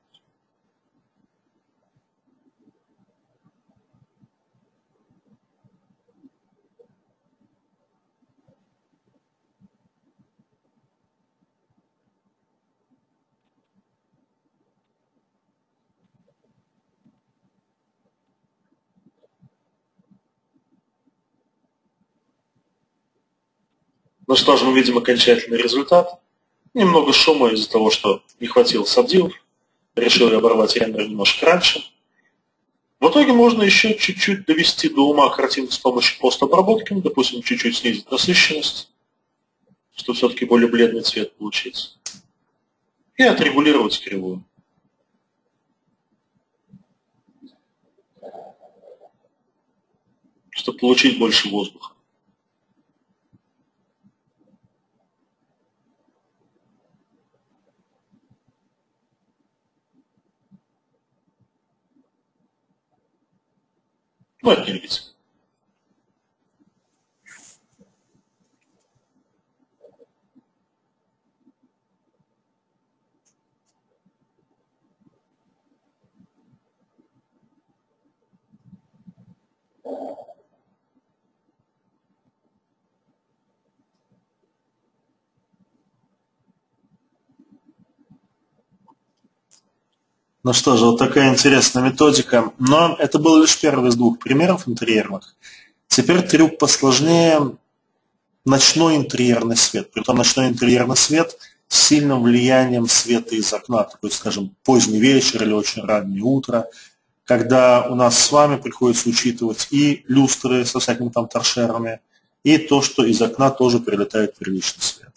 Ну что же, мы видим окончательный результат. Немного шума из-за того, что не хватило сабдилов. Решил я оборвать рендер немножко раньше. В итоге можно еще чуть-чуть довести до ума картинку с помощью постобработки. Допустим, чуть-чуть снизить насыщенность, чтобы все-таки более бледный цвет получить. И отрегулировать кривую. Чтобы получить больше воздуха. Ну, это не видите. Ну что же, вот такая интересная методика. Но это был лишь первый из двух примеров интерьерных. Теперь трюк посложнее. Ночной интерьерный свет. Притом ночной интерьерный свет с сильным влиянием света из окна. То есть, скажем, поздний вечер или очень раннее утро, когда у нас с вами приходится учитывать и люстры со всякими там торшерами, и то, что из окна тоже прилетает приличный свет.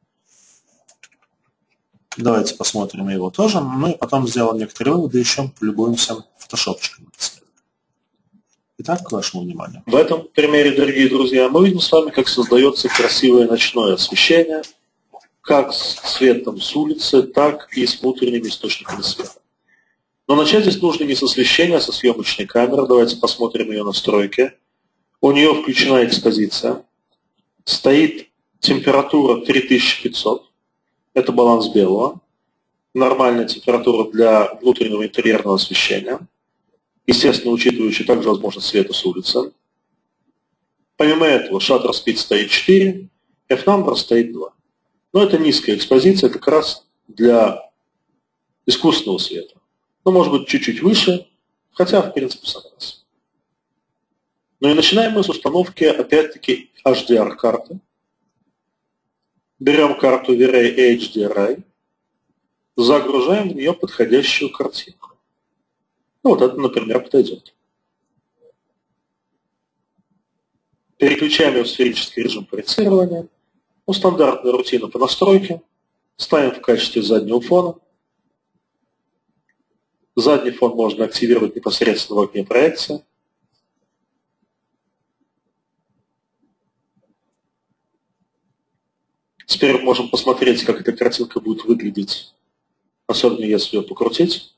Давайте посмотрим его тоже, ну и потом сделаем некоторые выводы, еще полюбуемся фотошопчиком. Итак, к вашему вниманию. В этом примере, дорогие друзья, мы видим с вами, как создается красивое ночное освещение, как с светом с улицы, так и с внутренними источниками света. Но начать здесь нужно не с освещения, а со съемочной камеры. Давайте посмотрим ее настройки. У нее включена экспозиция. Стоит температура три тысячи пятьсот. Это баланс белого. Нормальная температура для внутреннего интерьерного освещения. Естественно, учитывающий также возможность света с улицы. Помимо этого, shutter speed стоит четыре, f-number стоит два. Но это низкая экспозиция, как раз для искусственного света. Ну, может быть, чуть-чуть выше, хотя, в принципе, сам раз. Ну и начинаем мы с установки, опять-таки, эйч ди ар-карты. Берем карту V-Ray эйч ди ар ай, загружаем в нее подходящую картинку. Ну, вот это, например, подойдет. Переключаем ее в сферический режим проецирования. Ну, стандартная рутина по настройке. Ставим в качестве заднего фона. Задний фон можно активировать непосредственно в окне проекции. Теперь мы можем посмотреть, как эта картинка будет выглядеть, особенно если ее покрутить.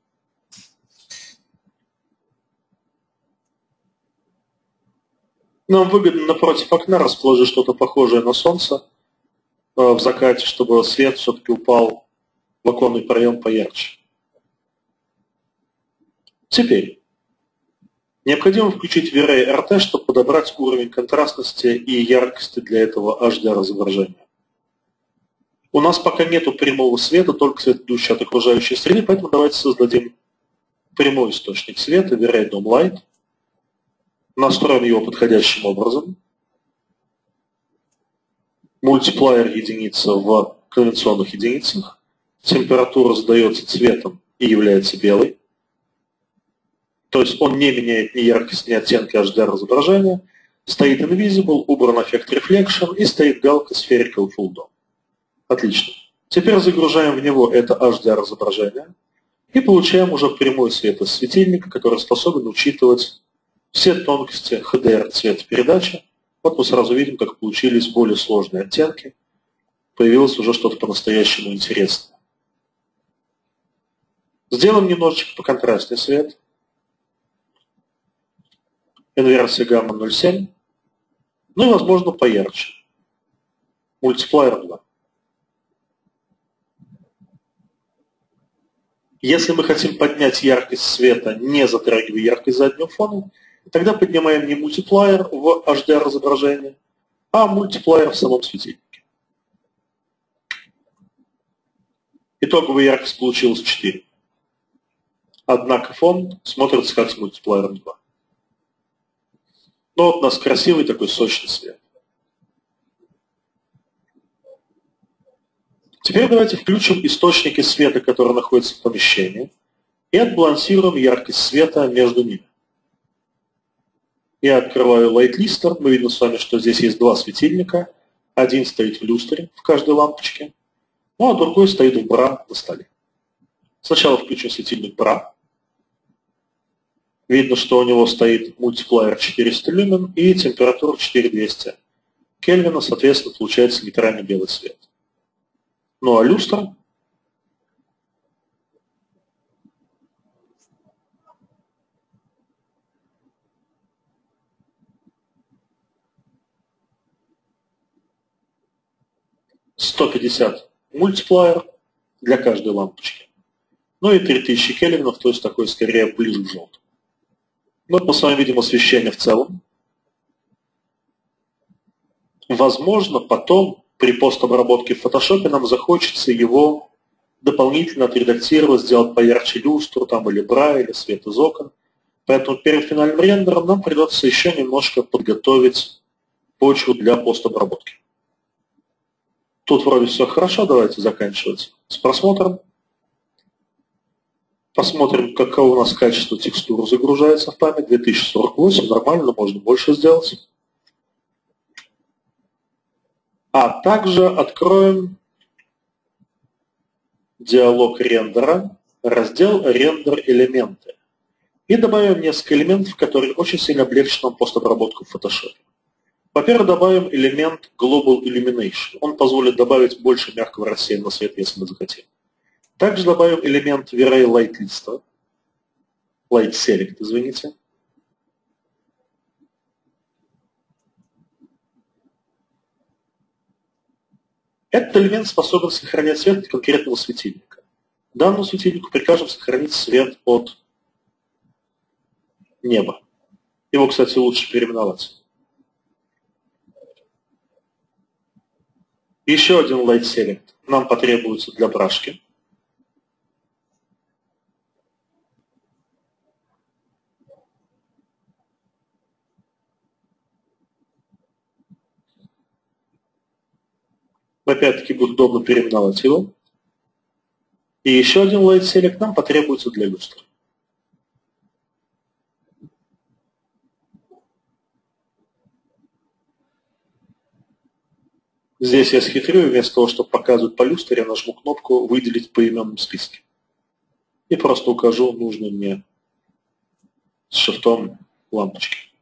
Нам выгодно напротив окна расположить что-то похожее на солнце в закате, чтобы свет все-таки упал в оконный проем поярче. Теперь необходимо включить V-Ray эр ти, чтобы подобрать уровень контрастности и яркости для этого эйч ди ар-изображения. У нас пока нету прямого света, только свет, идущий от окружающей среды, поэтому давайте создадим прямой источник света, V-Ray Dome Light. Настроим его подходящим образом. Мультиплеер единица в конвенционных единицах. Температура задается цветом и является белой. То есть он не меняет ни яркость, ни оттенки эйч ди ар изображения. Стоит Invisible, убран эффект Reflection и стоит галка Spherical Full Dome. Отлично. Теперь загружаем в него это эйч ди ар изображение и получаем уже прямой свет из светильника, который способен учитывать все тонкости эйч ди ар цветопередачи. Вот мы сразу видим, как получились более сложные оттенки. Появилось уже что-то по-настоящему интересное. Сделаем немножечко поконтрастнее свет. Инверсия гамма ноль целых семь. Ну и, возможно, поярче. Мультиплеер два. Если мы хотим поднять яркость света, не затрагивая яркость заднего фона, тогда поднимаем не мультиплеер в эйч ди ар-изображении, а мультиплеер в самом светильнике. Итоговая яркость получилась четыре. Однако фон смотрится как с мультиплеером два. Но вот у нас красивый такой сочный свет. Теперь давайте включим источники света, которые находятся в помещении, и отбалансируем яркость света между ними. Я открываю Light Lister. Мы видим с вами, что здесь есть два светильника. Один стоит в люстре в каждой лампочке, ну а другой стоит в бра на столе. Сначала включим светильник бра. Видно, что у него стоит мультиплеер четыреста люмен и температура четыре тысячи двести Кельвина, соответственно, получается нейтральный белый свет. Ну а люстра сто пятьдесят мультиплеер для каждой лампочки. Ну и три тысячи кельвинов, то есть такой скорее ближе к желтому. Вот мы с вами видим освещение в целом. Возможно, потом при постобработке в фотошопе нам захочется его дополнительно отредактировать, сделать поярче люстру там, или бра, или свет из окон. Поэтому перед финальным рендером нам придется еще немножко подготовить почву для постобработки. Тут вроде все хорошо, давайте заканчивать с просмотром. Посмотрим, каково у нас качество текстуры загружается в память. две тысячи сорок восемь, нормально, можно больше сделать. А также откроем диалог рендера, раздел «Рендер элементы». И добавим несколько элементов, которые очень сильно облегчат нам постобработку в Photoshop. Во-первых, добавим элемент Global Illumination. Он позволит добавить больше мягкого рассеянного света, если мы захотим. Также добавим элемент V-Ray Light List, Light Select, извините. Этот элемент способен сохранять свет от конкретного светильника. Данному светильнику прикажем сохранить свет от неба. Его, кстати, лучше переименовать. Еще один Light Select нам потребуется для брашки. Опять-таки будет удобно переименовать его. И еще один Light Select нам потребуется для люстры. Здесь я схитрю, и вместо того, чтобы показывать по люстре, я нажму кнопку «Выделить в поименном списке». И просто укажу нужный мне с шрифтом лампочки.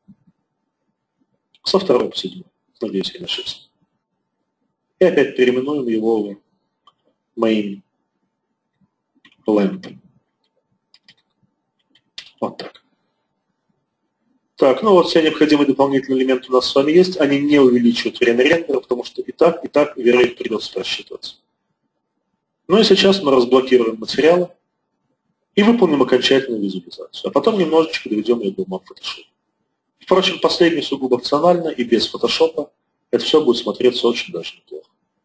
Со второй по седьмой. Надеюсь, я не ошибся. И опять переименуем его в Main Lamp. Вот так. Так, ну вот все необходимые дополнительные элементы у нас с вами есть. Они не увеличивают время рендера, потому что и так, и так вероятно придется просчитываться. Ну и сейчас мы разблокируем материалы и выполним окончательную визуализацию. А потом немножечко доведем ее до ума в Photoshop. Впрочем, последний сугубо опционально и без Photoshop это все будет смотреться очень даже неплохо.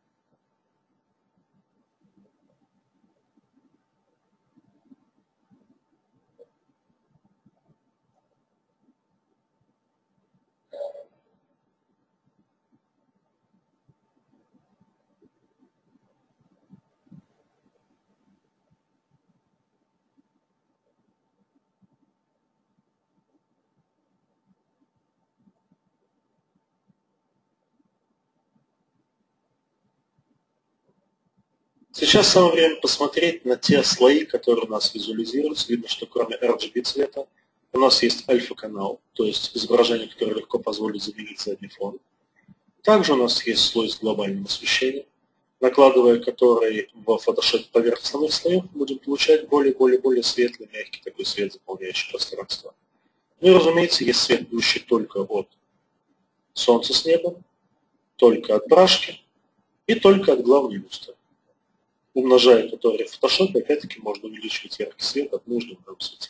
Сейчас самое время посмотреть на те слои, которые у нас визуализируются. Видно, что кроме эр джи би цвета у нас есть альфа-канал, то есть изображение, которое легко позволит заменить задний фон. Также у нас есть слой с глобальным освещением. накладывая который в Photoshop поверх основных слоев, будем получать более-более-более светлый, мягкий такой свет, заполняющий пространство. Ну и, разумеется, есть свет, идущий только от солнца с небом, только от брашки и только от главной люстры. Умножая который в Photoshop, опять-таки можно увеличивать яркий свет от нужного нам светильника.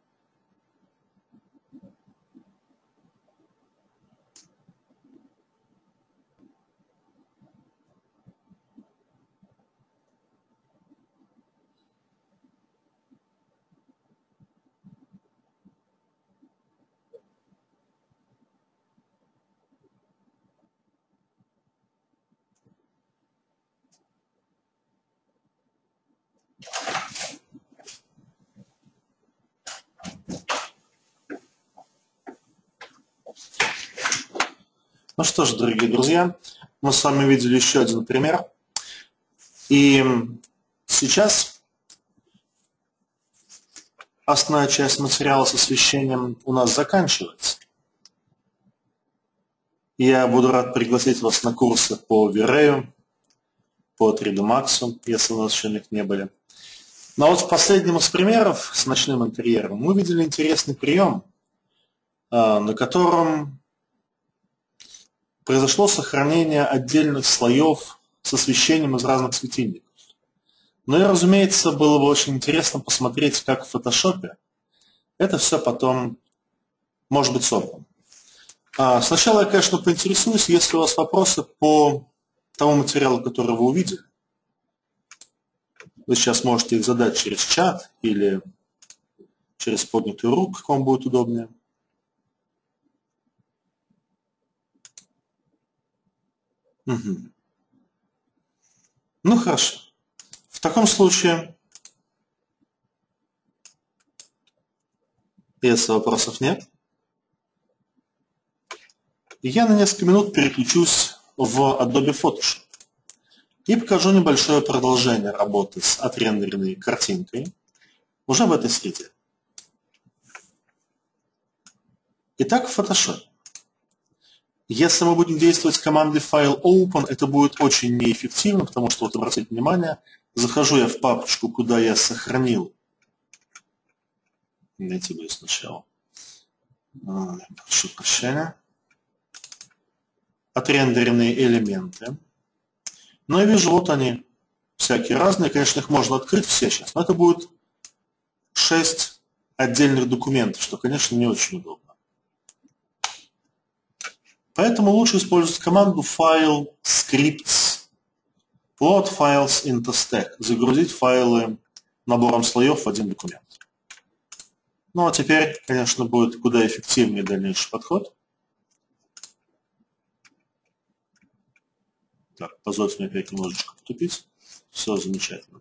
Ну что ж, дорогие друзья, мы с вами видели еще один пример. И сейчас основная часть материала с освещением у нас заканчивается. Я буду рад пригласить вас на курсы по V-Ray, по три дэ Max, если у нас еще них не были. Но вот в последнем из примеров с ночным интерьером мы видели интересный прием, на котором произошло сохранение отдельных слоев с освещением из разных светильников. Ну и, разумеется, было бы очень интересно посмотреть, как в фотошопе это все потом может быть собрано. А сначала я, конечно, поинтересуюсь, если у вас вопросы по тому материалу, который вы увидели. Вы сейчас можете их задать через чат или через поднятую руку, как вам будет удобнее. Угу. Ну хорошо. В таком случае, если вопросов нет, я на несколько минут переключусь в Adobe Photoshop и покажу небольшое продолжение работы с отрендеренной картинкой уже в этой среде. Итак, в Photoshop. Если мы будем действовать командой File Open, это будет очень неэффективно, потому что, вот обратите внимание, захожу я в папочку, куда я сохранил. Найти бы сначала. Прошу прощения. Отрендеренные элементы. Ну и вижу, вот они, всякие разные. Конечно, их можно открыть все сейчас, но это будет шесть отдельных документов, что, конечно, не очень удобно. Поэтому лучше использовать команду File Scripts Load Files into Stack. Загрузить файлы набором слоев в один документ. Ну а теперь, конечно, будет куда эффективнее дальнейший подход. Так, позвольте мне опять немножечко потупить. Все замечательно.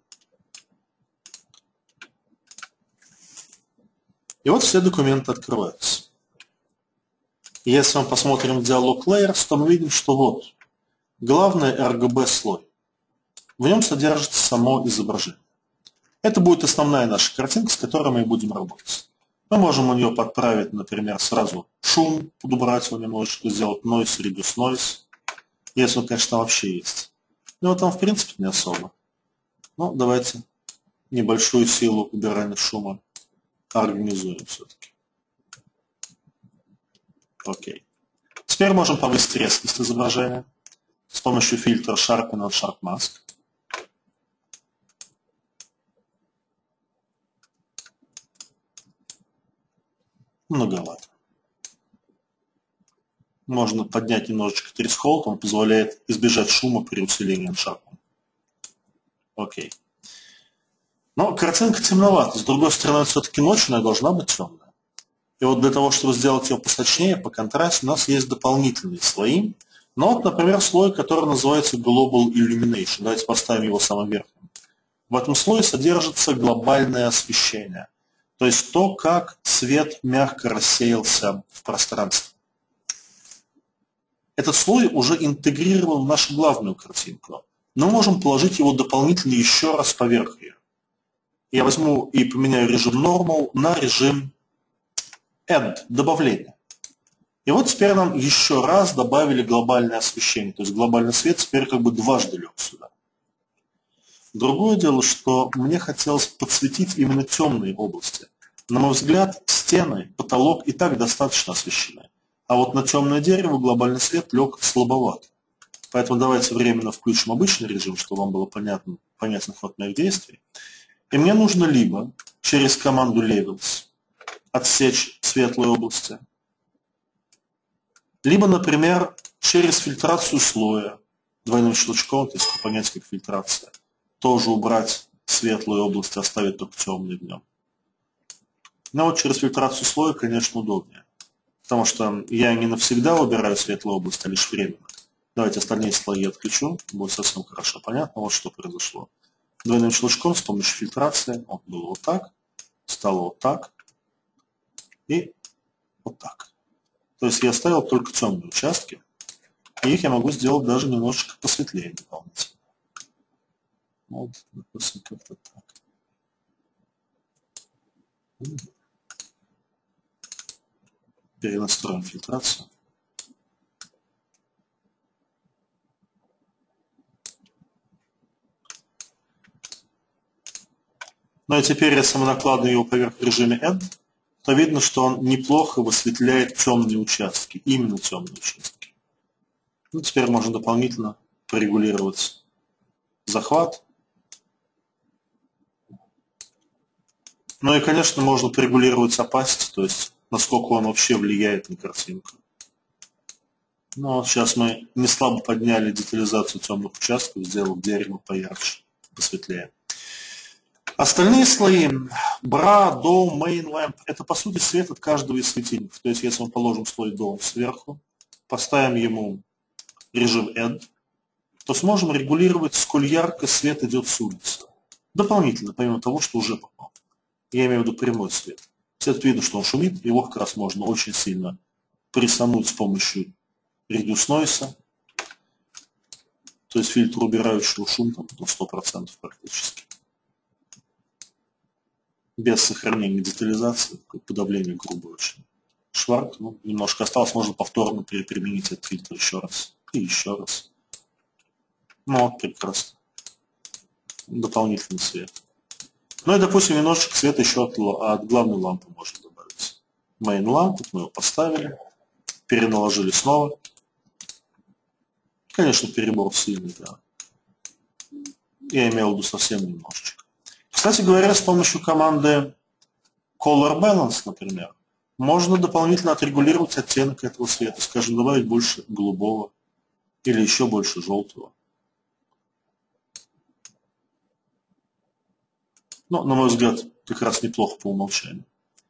И вот все документы открываются. Если мы посмотрим в диалог Layers, то мы видим, что вот главный эр джи би слой. В нем содержится само изображение. Это будет основная наша картинка, с которой мы будем работать. Мы можем у нее подправить, например, сразу шум, подубрать его немножечко, сделать noise, reduce noise, если он, конечно, вообще есть. Но там, в принципе, не особо. Ну, давайте небольшую силу убирания шума организуем все-таки. Окей. Теперь можем повысить резкость изображения с помощью фильтра Sharpen and Sharp Mask. Многовато. Можно поднять немножечко threshold, он позволяет избежать шума при усилении Sharpen. Окей. Но картинка темновата. С другой стороны, все-таки ночью она должна быть темная. И вот для того, чтобы сделать ее посочнее, по контрасту, у нас есть дополнительные слои. Ну вот, например, слой, который называется Global Illumination. Давайте поставим его самым верхним. В этом слое содержится глобальное освещение. То есть то, как свет мягко рассеялся в пространстве. Этот слой уже интегрирован в нашу главную картинку. Но мы можем положить его дополнительно еще раз поверх ее. Я возьму и поменяю режим Normal на режим Add, добавление. И вот теперь нам еще раз добавили глобальное освещение. То есть глобальный свет теперь как бы дважды лег сюда. Другое дело, что мне хотелось подсветить именно темные области. На мой взгляд, стены, потолок и так достаточно освещены. А вот на темное дерево глобальный свет лег слабоват. Поэтому давайте временно включим обычный режим, чтобы вам было понятно, понятен ход моих действий. И мне нужно либо через команду Levels отсечь светлые области, либо, например, через фильтрацию слоя двойным щелчком, то есть понять как фильтрация, тоже убрать светлые области, оставить только темные в нем. Но вот через фильтрацию слоя, конечно, удобнее, потому что я не навсегда убираю светлые области, а лишь временно. Давайте остальные слои отключу, будет совсем хорошо понятно, вот что произошло. Двойным щелчком с помощью фильтрации, вот было вот так, стало вот так и вот так. То есть я оставил только темные участки, и их я могу сделать даже немножечко посветлее дополнительно. Вот, допустим, как-то так. Перенастроим фильтрацию. Ну и теперь, если мы накладываем его поверх в режиме Add, то видно, что он неплохо высветляет темные участки, именно темные участки. Ну, теперь можно дополнительно порегулировать захват. Ну и, конечно, можно порегулировать opacity, то есть насколько он вообще влияет на картинку. Но сейчас мы не слабо подняли детализацию темных участков, сделав дерево поярче, посветлее. Остальные слои, бра, дом, main lamp, это по сути свет от каждого из светильников. То есть если мы положим слой дом сверху, поставим ему режим Add, то сможем регулировать, сколь ярко свет идет с улицы. Дополнительно, помимо того, что уже попал. Я имею в виду прямой свет. Свет видно, что он шумит, его как раз можно очень сильно прессануть с помощью Reduce Noise, то есть фильтр, убирающего шум там, до сто процентов практически. Без сохранения детализации, подавление грубо очень. Шварк, ну, немножко осталось, можно повторно применить этот фильтр еще раз. И еще раз. Ну, вот, прекрасно. Дополнительный свет. Ну и, допустим, немножечко света еще от, от главной лампы можно добавить. Main lamp, мы его поставили, переналожили снова. Конечно, перебор сильный, да. Я имел в виду совсем немножечко. Кстати говоря, с помощью команды Color Balance, например, можно дополнительно отрегулировать оттенок этого света, скажем, добавить больше голубого или еще больше желтого. Ну, на мой взгляд, как раз неплохо по умолчанию.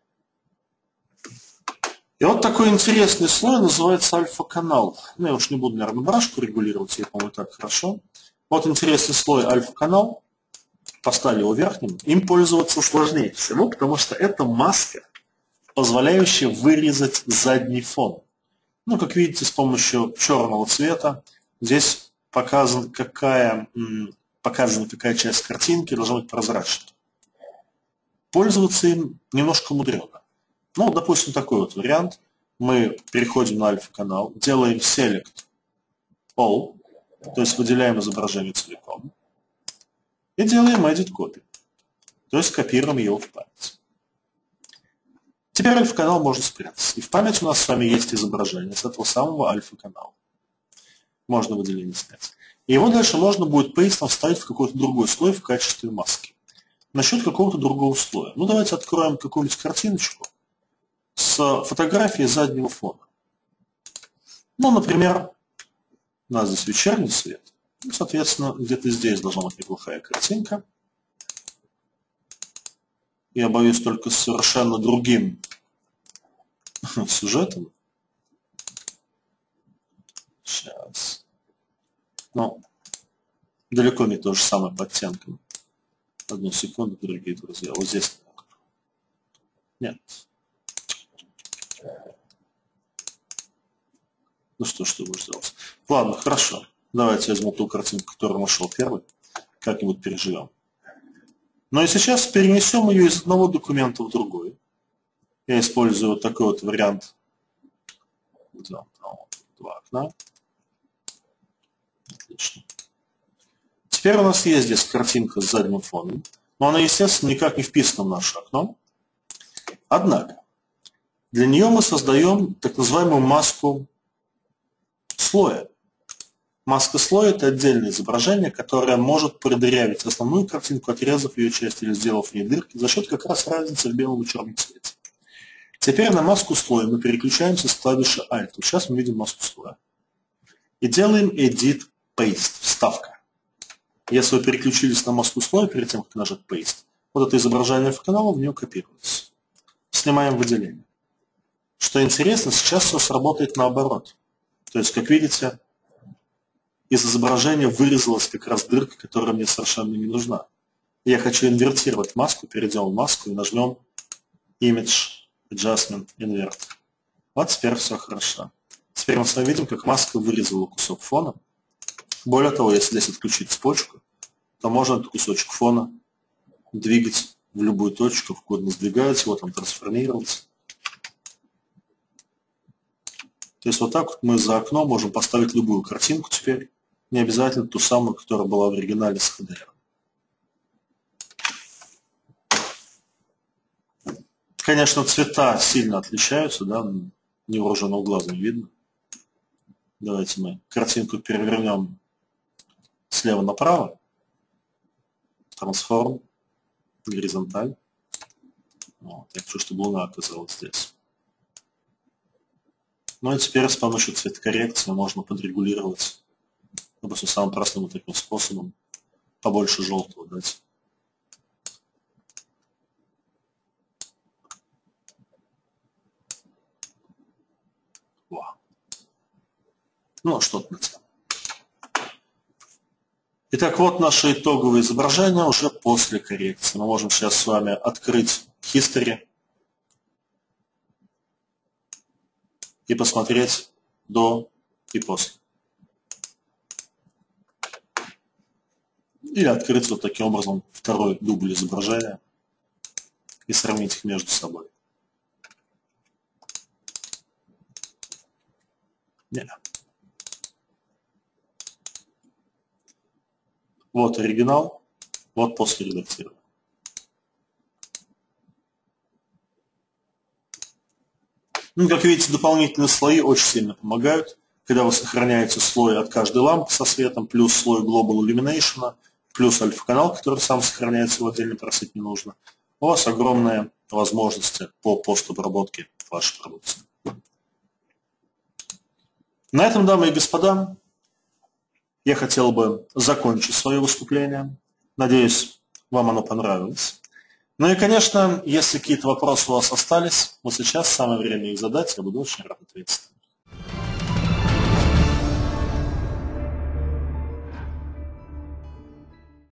И вот такой интересный слой называется альфа-канал. Ну, я уж не буду, наверное, брашку регулировать, я, по-моему, так хорошо. Вот интересный слой альфа-канал. Поставили его верхним. Им пользоваться сложнее всего, потому что это маска, позволяющая вырезать задний фон. Ну, как видите, с помощью черного цвета здесь показан, какая, показана, какая часть картинки должна быть прозрачной. Пользоваться им немножко мудрено. Ну, допустим, такой вот вариант. Мы переходим на альфа-канал, делаем Select All, то есть выделяем изображение целиком, и делаем Edit Copy, то есть копируем его в память. Теперь альфа-канал можно спрятать. И в память у нас с вами есть изображение с этого самого альфа-канала. Можно выделение снять. И его дальше можно будет пейстом вставить в какой-то другой слой в качестве маски. Насчет какого-то другого слоя. Ну, давайте откроем какую-нибудь картиночку с фотографией заднего фона. Ну, например, у нас здесь вечерний свет. Ну, соответственно, где-то здесь должна быть неплохая картинка. Я боюсь только с совершенно другим сюжетом. Сейчас. Ну, далеко не то же самое по оттенкам. Одну секунду, дорогие друзья. Вот здесь. Нет. Ну что, что будешь делать? Ладно, хорошо. Давайте возьму ту картинку, которую нашел первый. Как-нибудь переживем. Ну и сейчас перенесем ее из одного документа в другой. Я использую вот такой вот вариант. Два окна. Отлично. Теперь у нас есть здесь картинка с задним фоном, но она, естественно, никак не вписана в наше окно. Однако, для нее мы создаем так называемую маску слоя. Маска слоя – это отдельное изображение, которое может продырявить основную картинку, отрезав ее часть или сделав в ней дырки, за счет как раз разницы в белом и черном цвете. Теперь на маску слоя мы переключаемся с клавиши Alt. Вот сейчас мы видим маску слоя. И делаем Edit Paste, вставка. Если вы переключились на маску слоя перед тем, как нажать Paste, вот это изображение в канал в нее копируется. Снимаем выделение. Что интересно, сейчас все сработает наоборот. То есть, как видите, из изображения вырезалась как раз дырка, которая мне совершенно не нужна. Я хочу инвертировать маску, перейдем в маску и нажмем Image Adjustment Invert. Вот теперь все хорошо. Теперь мы с вами видим, как маска вырезала кусок фона. Более того, если здесь отключить цепочку, то можно этот кусочек фона двигать в любую точку, в куда сдвигать его, там трансформировать. То есть вот так вот мы за окном можем поставить любую картинку теперь, не обязательно ту самую, которая была в оригинале с эйч ди ар. Конечно, цвета сильно отличаются, да, невооруженного глаза не видно. Давайте мы картинку перевернем слева направо. Трансформ, горизонталь. Вот, я хочу, чтобы луна оказалась здесь. Ну и теперь с помощью цветокоррекции можно подрегулировать, допустим, самым простым вот таким способом, побольше желтого дать. Вау. Ну, что-то на тему. Итак, вот наше итоговое изображение уже после коррекции. Мы можем сейчас с вами открыть History и посмотреть до и после. Или открыть вот таким образом второй дубль изображения и сравнить их между собой. Нет. Вот оригинал, вот после редактирования. Ну, как видите, дополнительные слои очень сильно помогают. Когда вы сохраняете слой от каждой лампы со светом, плюс слой Global Illumination, плюс альфа-канал, который сам сохраняется, его отдельно просить не нужно, у вас огромные возможности по постобработке вашей продукции. На этом, дамы и господа, я хотел бы закончить свое выступление. Надеюсь, вам оно понравилось. Ну и, конечно, если какие-то вопросы у вас остались, вот сейчас самое время их задать, я буду очень рад ответить.